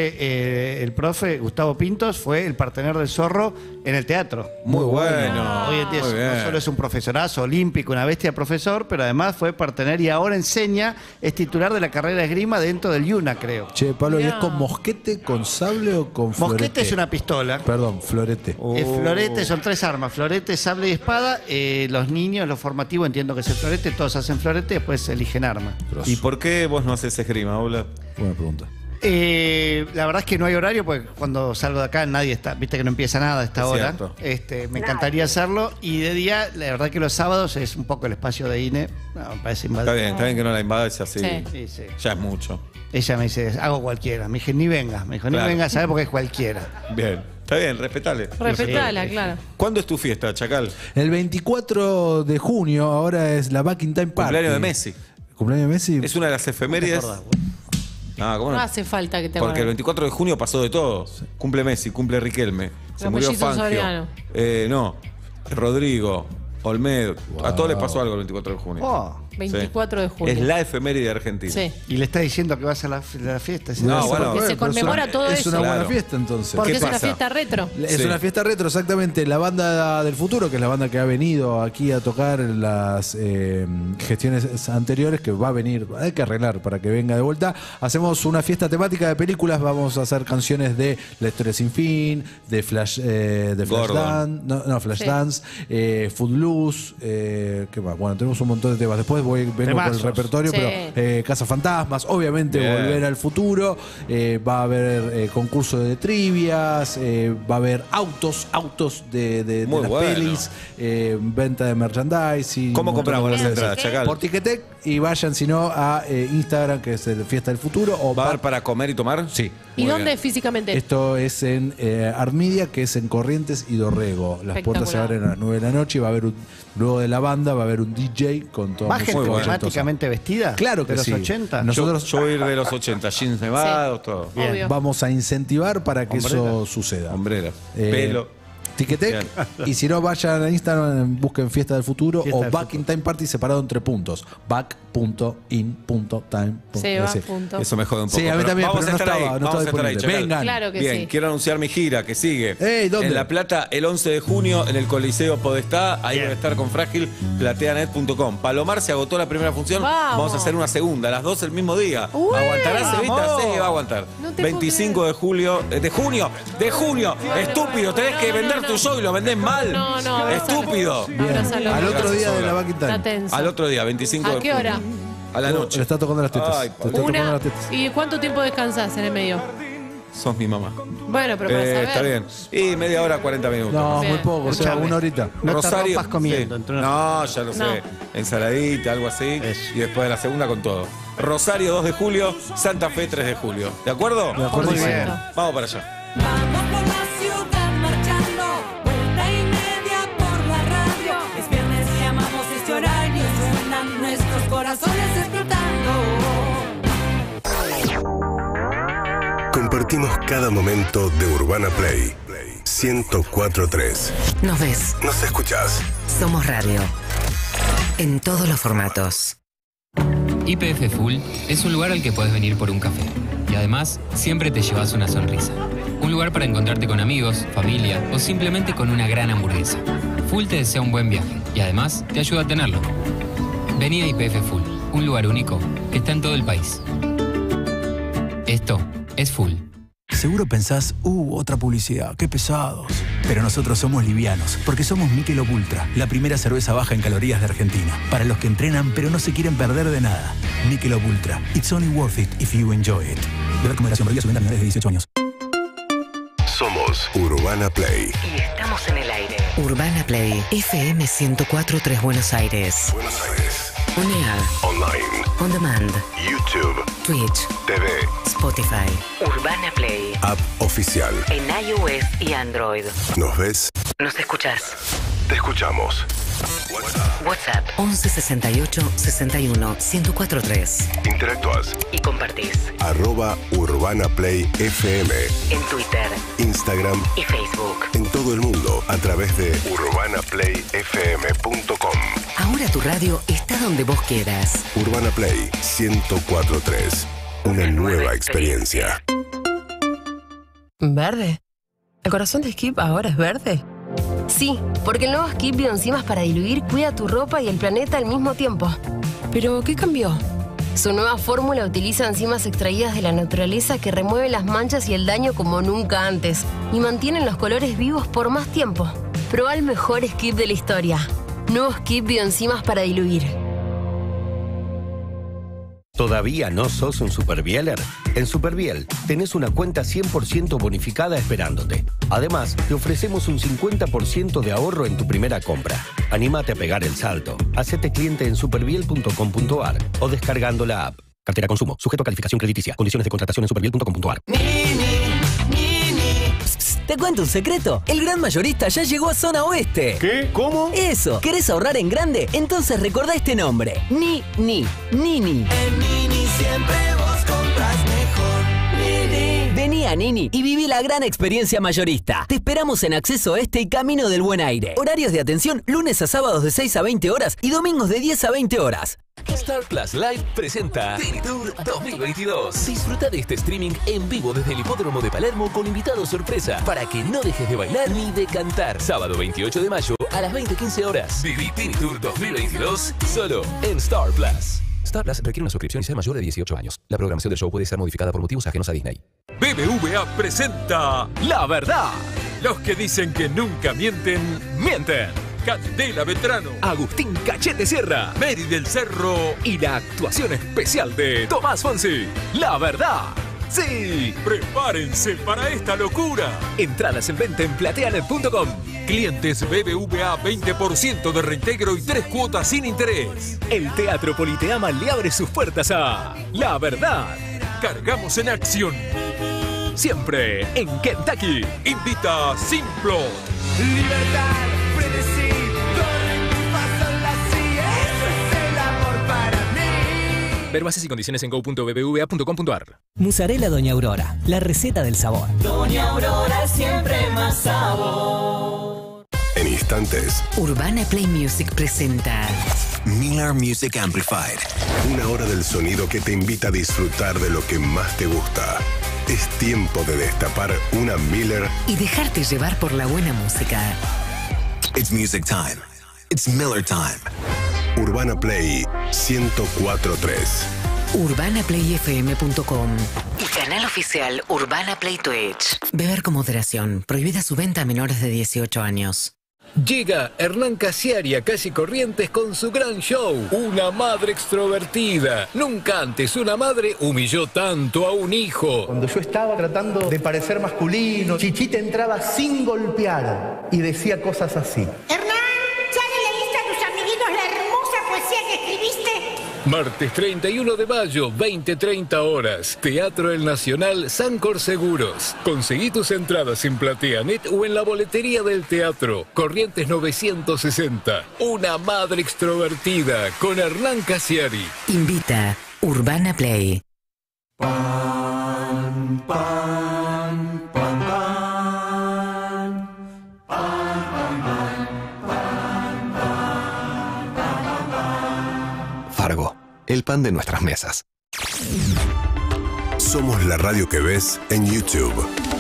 profe Gustavo Pintos fue el partener del zorro en el teatro. Muy bueno. Hoy en día Muy no bien. solo es un profesorazo olímpico, una bestia profesor, pero además fue partener y ahora enseña, es titular de la carrera de esgrima dentro del IUNA, creo. Che, Pablo, ¿y es Mirá. con mosquete, con sable o con florete? Mosquete es una pistola. Perdón, florete. Florete son tres armas, florete, sable y espada. Los niños, lo formativo, entiendo que es el florete, todos hacen florete, después eligen arma. ¿Y por qué vos no haces esgrima, Ola? Buena pregunta. La verdad es que no hay horario porque cuando salgo de acá nadie está, viste que no empieza nada a esta Es hora. cierto. Me encantaría hacerlo y de día, la verdad que los sábados es un poco el espacio de INE. No, me parece invadido. Está bien que no la invades así. Sí, sí. Ya es mucho. Ella me dice, hago cualquiera. Me dije, ni venga. Me dijo, ni Claro. venga, ¿sabes? Porque es cualquiera. Bien. Está bien, respetale. Respetala, claro. ¿Cuándo es tu fiesta, Chacal? El 24 de junio, ahora es la Back in Time Party. Cumpleaños de Messi. ¿Cumpleaños de Messi? Es una de las efemérides. No, ¿cómo No no? hace falta que te Porque el acuerdes. 24 de junio pasó de todo. Cumple Messi, cumple Riquelme. Se Los murió mellizos Fangio. Soriano. No, Rodrigo, Olmedo. A todos les pasó algo el 24 de junio. Oh. 24 de julio. Es la efeméride argentina. Sí. Y le está diciendo que vas a la fiesta. No, bueno, porque se conmemora todo es eso. una buena Claro. fiesta entonces. Porque ¿Qué es una pasa? fiesta retro. Es Sí. una fiesta retro, exactamente. La banda del futuro, que es la banda que ha venido aquí a tocar en las gestiones anteriores, que va a venir, hay que arreglar para que venga de vuelta. Hacemos una fiesta temática de películas, vamos a hacer canciones de La historia sin fin, de Gordon. Flashdance, Footloose, ¿qué más? Bueno, tenemos un montón de temas. Después vengo con el Temazos. repertorio, Sí. pero Cazafantasmas, obviamente Bien. Volver al Futuro, va a haber concurso de trivias, va a haber autos de Muy las bueno. pelis, venta de merchandising. ¿Cómo un montón compramos de las cosas. entradas, Chacal? Por Ticketek, y vayan si no a Instagram, que es el Fiesta del Futuro, o ¿Va a haber para comer y tomar? Sí. ¿Y Muy dónde bien. físicamente? Esto es en Armidia, que es en Corrientes y Dorrego. Las puertas se Espectacular. abren a las 9 de la noche y va a haber luego de la banda va a haber un DJ con toda ¿Va música gente bueno. temáticamente vestida? Claro que ¿De los sí. 80? Nosotros Yo voy a ir de los 80, jeans nevados, todo. Obvio. vamos a incentivar para que eso Hombrera. suceda. Hombreras, Eh, pelo. Ticketek, y si no, vayan a Instagram, busquen Fiesta del Futuro Fiesta o del Back Futuro. in Time Party separado entre puntos. Back.in.time. Se va, punto. Eso me jode un poco. Sí, a mí pero también, vamos pero a estar ahí, no vamos a estaba estar ahí, disponible. Chacal. Vengan. Claro que Bien, sí. quiero anunciar mi gira que sigue. Ey, ¿dónde? En La Plata, el 11 de junio, en el Coliseo Podestá. Ahí voy a estar con Frágil, plateanet.com. Palomar se agotó la primera función. Vamos. a hacer una segunda, a las 2 el mismo día. Ué. ¿Aguantará, Cevita? Vamos. Sí, va a aguantar. No te 25 de julio, de junio. Estúpido, tenés que vender tu show y lo vendés mal. No, abrázalo. Estúpido. Abrázalo. Al otro Gracias, día de Olga. la Back in Está Time. tenso. Al otro día, 25 de ¿A qué junio. hora? A la Le noche. está tocando las tetas. Ay, Te está tocando Una. las tetas. ¿Y cuánto tiempo descansás en el medio? Sos mi mamá. Bueno, pero para saber. Está bien. Y media hora, 40 minutos. No, Bien. muy poco, o sea, Escuchame. una horita. No te rompas comiendo. sí. entre una- No, ya lo sé. No. Ensaladita, algo así. Y después de la segunda con todo. Rosario 2 de julio, Santa Fe 3 de julio. ¿De acuerdo? De acuerdo. Muy bien. Vamos para allá. Vamos por la ciudad marchando, vuelta y media por la radio. Es viernes y amamos este horario, suenan nuestros corazones explotando. Compartimos cada momento de Urbana Play 104.3. Nos ves, Nos escuchás. somos radio. En todos los formatos. YPF Full es un lugar al que puedes venir por un café. Y además, siempre te llevas una sonrisa. Un lugar para encontrarte con amigos, familia o simplemente con una gran hamburguesa. Full te desea un buen viaje y además te ayuda a tenerlo. Vení a YPF Full, un lugar único que está en todo el país. Esto es Full. Seguro pensás, otra publicidad, qué pesados. Pero nosotros somos livianos, porque somos Michelob Ultra, la primera cerveza baja en calorías de Argentina. Para los que entrenan pero no se quieren perder de nada. Michelob Ultra, it's only worth it if you enjoy it. Beber con moderación, bebidas y venta a menores de 18 años. Somos Urbana Play. Y estamos en el aire. Urbana Play, FM 104.3 Buenos Aires. Buenos Aires. On air, Online. on demand, YouTube. Twitch, TV. Spotify. Urbana Play. App oficial. En iOS y Android. ¿Nos ves? ¿Nos escuchás? Te escuchamos. WhatsApp 11 68 61 1043. Interactúas. Y compartís. @Urbana Play FM. En Twitter Instagram. y Facebook. En todo el mundo a través de urbanaplayfm.com. Ahora tu radio está donde vos quieras. Urbana Play 104.3. Una nueva experiencia. ¿Verde? ¿El corazón de Skip ahora es verde? Sí, porque el nuevo Skip Bioenzimas para diluir cuida tu ropa y el planeta al mismo tiempo. ¿Pero qué cambió? Su nueva fórmula utiliza enzimas extraídas de la naturaleza que remueven las manchas y el daño como nunca antes y mantienen los colores vivos por más tiempo. Proba el mejor Skip de la historia. Nuevo Skip Bioenzimas para diluir. ¿Todavía no sos un Superbieler? En Superbiel tenés una cuenta 100% bonificada esperándote. Además, te ofrecemos un 50% de ahorro en tu primera compra. Anímate a pegar el salto. Hacete cliente en superbiel.com.ar o descargando la app. Cartera consumo, sujeto a calificación crediticia. Condiciones de contratación en superbiel.com.ar. ¿Te cuento un secreto? El gran mayorista ya llegó a Zona Oeste. ¿Qué? ¿Cómo? Eso. ¿Querés ahorrar en grande? Entonces recordá este nombre. Nini. En Nini siempre vos compras mejor. Nini. Vení a a Nini y viví la gran experiencia mayorista. Te esperamos en Acceso Este y Camino del Buen Aire. Horarios de atención lunes a sábados de 6 a 20 horas y domingos de 10 a 20 horas. Star Plus Live presenta Tiny Tour 2022. Disfruta de este streaming en vivo desde el Hipódromo de Palermo con invitados sorpresa para que no dejes de bailar ni de cantar. Sábado 28 de mayo a las 20:15 horas. Viví Tiny Tour 2022 solo en Star Plus. Star Plus requiere una suscripción y ser mayor de 18 años. La programación del show puede ser modificada por motivos ajenos a Disney. BBVA presenta La Verdad. Los que dicen que nunca mienten, mienten. Candela Vetrano, Agustín Cachete Sierra, Mary del Cerro y la actuación especial de Tomás Fonsi. La Verdad. Sí. Prepárense para esta locura. Entradas en venta en plateanet.com. Clientes BBVA 20% de reintegro y 3 cuotas sin interés. El Teatro Politeama le abre sus puertas a La Verdad. Cargamos en acción. Siempre en Kentucky. Invita Simplot. Libertad, frenesí, todo en mi paso la sigue. Eso es el amor para mí. Ver bases y condiciones en go.bbva.com.ar. Mozzarella Doña Aurora, la receta del sabor. Doña Aurora siempre más sabor. En instantes, Urbana Play Music presenta Miller Music Amplified. Una hora del sonido que te invita a disfrutar de lo que más te gusta. Es tiempo de destapar una Miller y dejarte llevar por la buena música. It's music time. It's Miller time. Urbana Play 104.3. UrbanaPlayFM.com y canal oficial Urbana Play Twitch. Beber con moderación. Prohibida su venta a menores de 18 años. Llega Hernán Casiari a Calle Corrientes con su gran show. Una madre extrovertida. Nunca antes una madre humilló tanto a un hijo. Cuando yo estaba tratando de parecer masculino, Chichita entraba sin golpear y decía cosas así. Hernán, ¿ya le leíste a tus amiguitos la hermosa poesía que escribiste? Martes 31 de mayo, 20:30 horas. Teatro El Nacional Sancor Seguros. Conseguí tus entradas en PlateaNet o en la boletería del teatro. Corrientes 960. Una madre extrovertida con Hernán Casiari. Invita Urbana Play. Fargo, el pan de nuestras mesas. Somos la radio que ves en YouTube.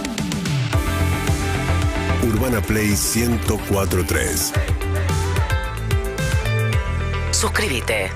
Urbana Play 104.3. Suscríbete.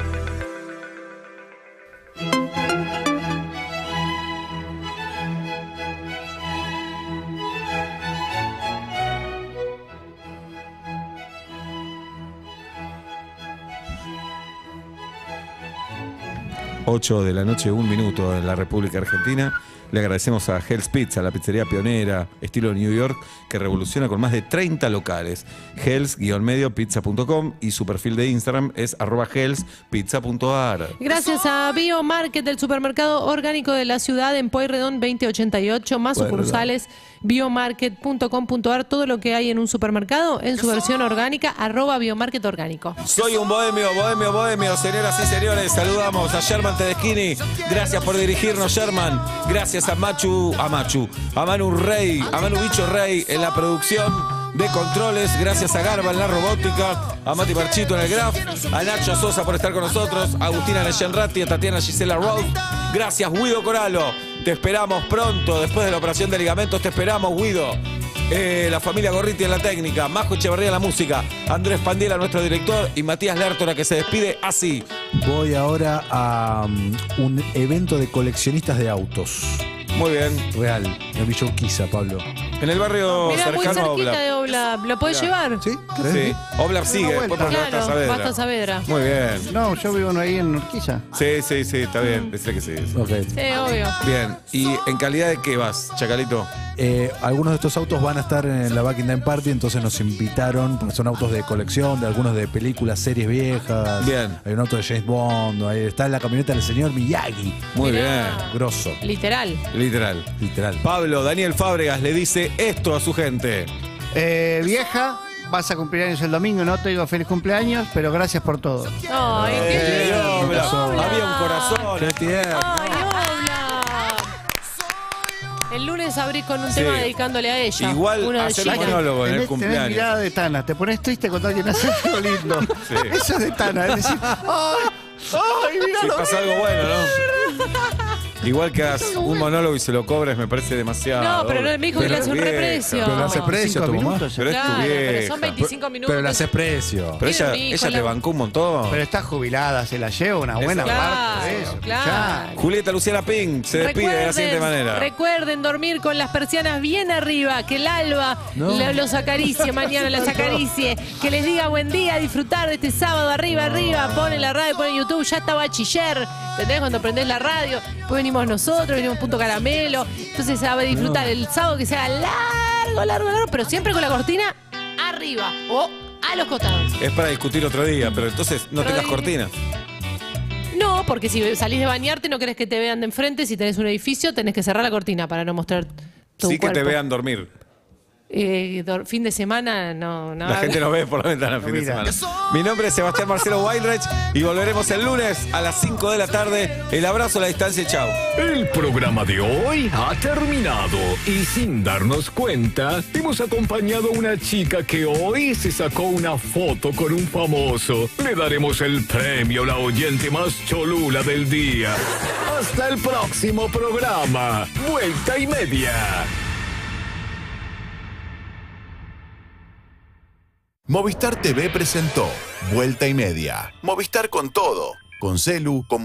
Ocho de la noche, 1 minuto en la República Argentina. Le agradecemos a Hell's Pizza, la pizzería pionera, estilo New York, que revoluciona con más de 30 locales. Hells-pizza.com y su perfil de Instagram es @hellspizza.ar. Gracias a Biomarket, el supermercado orgánico de la ciudad en Pueyrredón 2088, más sucursales, biomarket.com.ar, todo lo que hay en un supermercado en su versión orgánica, @Biomarket Orgánico. Soy un bohemio, señoras y señores. Saludamos a Sherman Tedeschini. Gracias por dirigirnos, Sherman. Gracias a Manu Bicho Rey en la producción de controles. Gracias a Garba en la robótica, a Mati Marchito en el graph, a Nacho Sosa por estar con nosotros, a Agustina Leyenrati, a Tatiana Gisela Rose. Gracias, Guido Coralo. Te esperamos pronto, después de la operación de ligamentos, te esperamos, Guido. La familia Gorriti en la técnica, Majo Echeverría en la música, Andrés Pandiela, nuestro director, y Matías Lertora, que se despide así. Voy ahora a un evento de coleccionistas de autos. Muy bien. Real, en Villa Urquiza, Pablo. En el barrio Mirá, muy cercano a cerquita Oblap. de Oblap. ¿Lo podés llevar? ¿Sí? Sí. Oblap sigue, después porque Claro, Basta Saavedra. Basta Saavedra. Muy bien. No, yo vivo ahí en Urquiza. Sí, está bien. Decirle que sí. Okay. Sí, obvio. Bien. ¿Y en calidad de qué vas, Chacalito? Algunos de estos autos van a estar en la Back in Time Party, entonces nos invitaron, porque son autos de colección, de algunos de películas, series viejas. Bien. Hay un auto de James Bond, ahí está la camioneta del señor Miyagi. Muy Mirá. bien. Grosso. Literal. Literal. Literal. Pablo, Daniel Fábregas le dice esto a su gente. Vieja, vas a cumplir años el domingo, no te digo feliz cumpleaños, pero gracias por todo. Ay, qué lindo. Obla. Había un corazón. Qué tierno. Ay, Obla. El lunes abrís con un tema dedicándole a ella. Igual uno de hacer Gina. monólogo en el Tenés cumpleaños. mirada de Tana. Te pones triste cuando alguien hace algo lindo. Sí. Eso es de Tana. Es decir, ¡ay, mira Si lo pasa algo bueno, ¿no? Igual que hagas un monólogo y se lo cobres me parece demasiado. No, pero no me dijo que le hace un reprecio. Pero le hace precio, tu mamá. Pero es tu Claro, pero vieja. son 25 minutos. Pero le hace precio. Pero Tiene un ella hijo, te bancó un montón. Pero está jubilada, se la lleva una buena parte de eso. Claro. Julieta Luciana Pink se despide de la siguiente manera. Recuerden dormir con las persianas bien arriba, que el alba los acaricie mañana, las acaricie, que les diga buen día, disfrutar de este sábado arriba, ponen la radio, ponen YouTube, ya está bachiller, ¿entendés? Cuando prendés la radio, después venimos nosotros, venimos Punto Caramelo, entonces se va a disfrutar el sábado que sea largo, pero siempre con la cortina arriba o a los costados. Es para discutir otro día, pero entonces no tengas cortinas. No, porque si salís de bañarte no querés que te vean de enfrente, si tenés un edificio tenés que cerrar la cortina para no mostrar tu Sí que cuerpo. te vean dormir. Fin de semana no. La gente nos ve por la ventana el fin de semana. Mi nombre es Sebastián Marcelo Weinreich y volveremos el lunes a las 5 de la tarde. El abrazo a la distancia y chao. El programa de hoy ha terminado y sin darnos cuenta hemos acompañado a una chica que hoy se sacó una foto con un famoso. Le daremos el premio, la oyente más cholula del día. Hasta el próximo programa. Vuelta y media. Movistar TV presentó Vuelta y Media. Movistar con todo. Con celu, con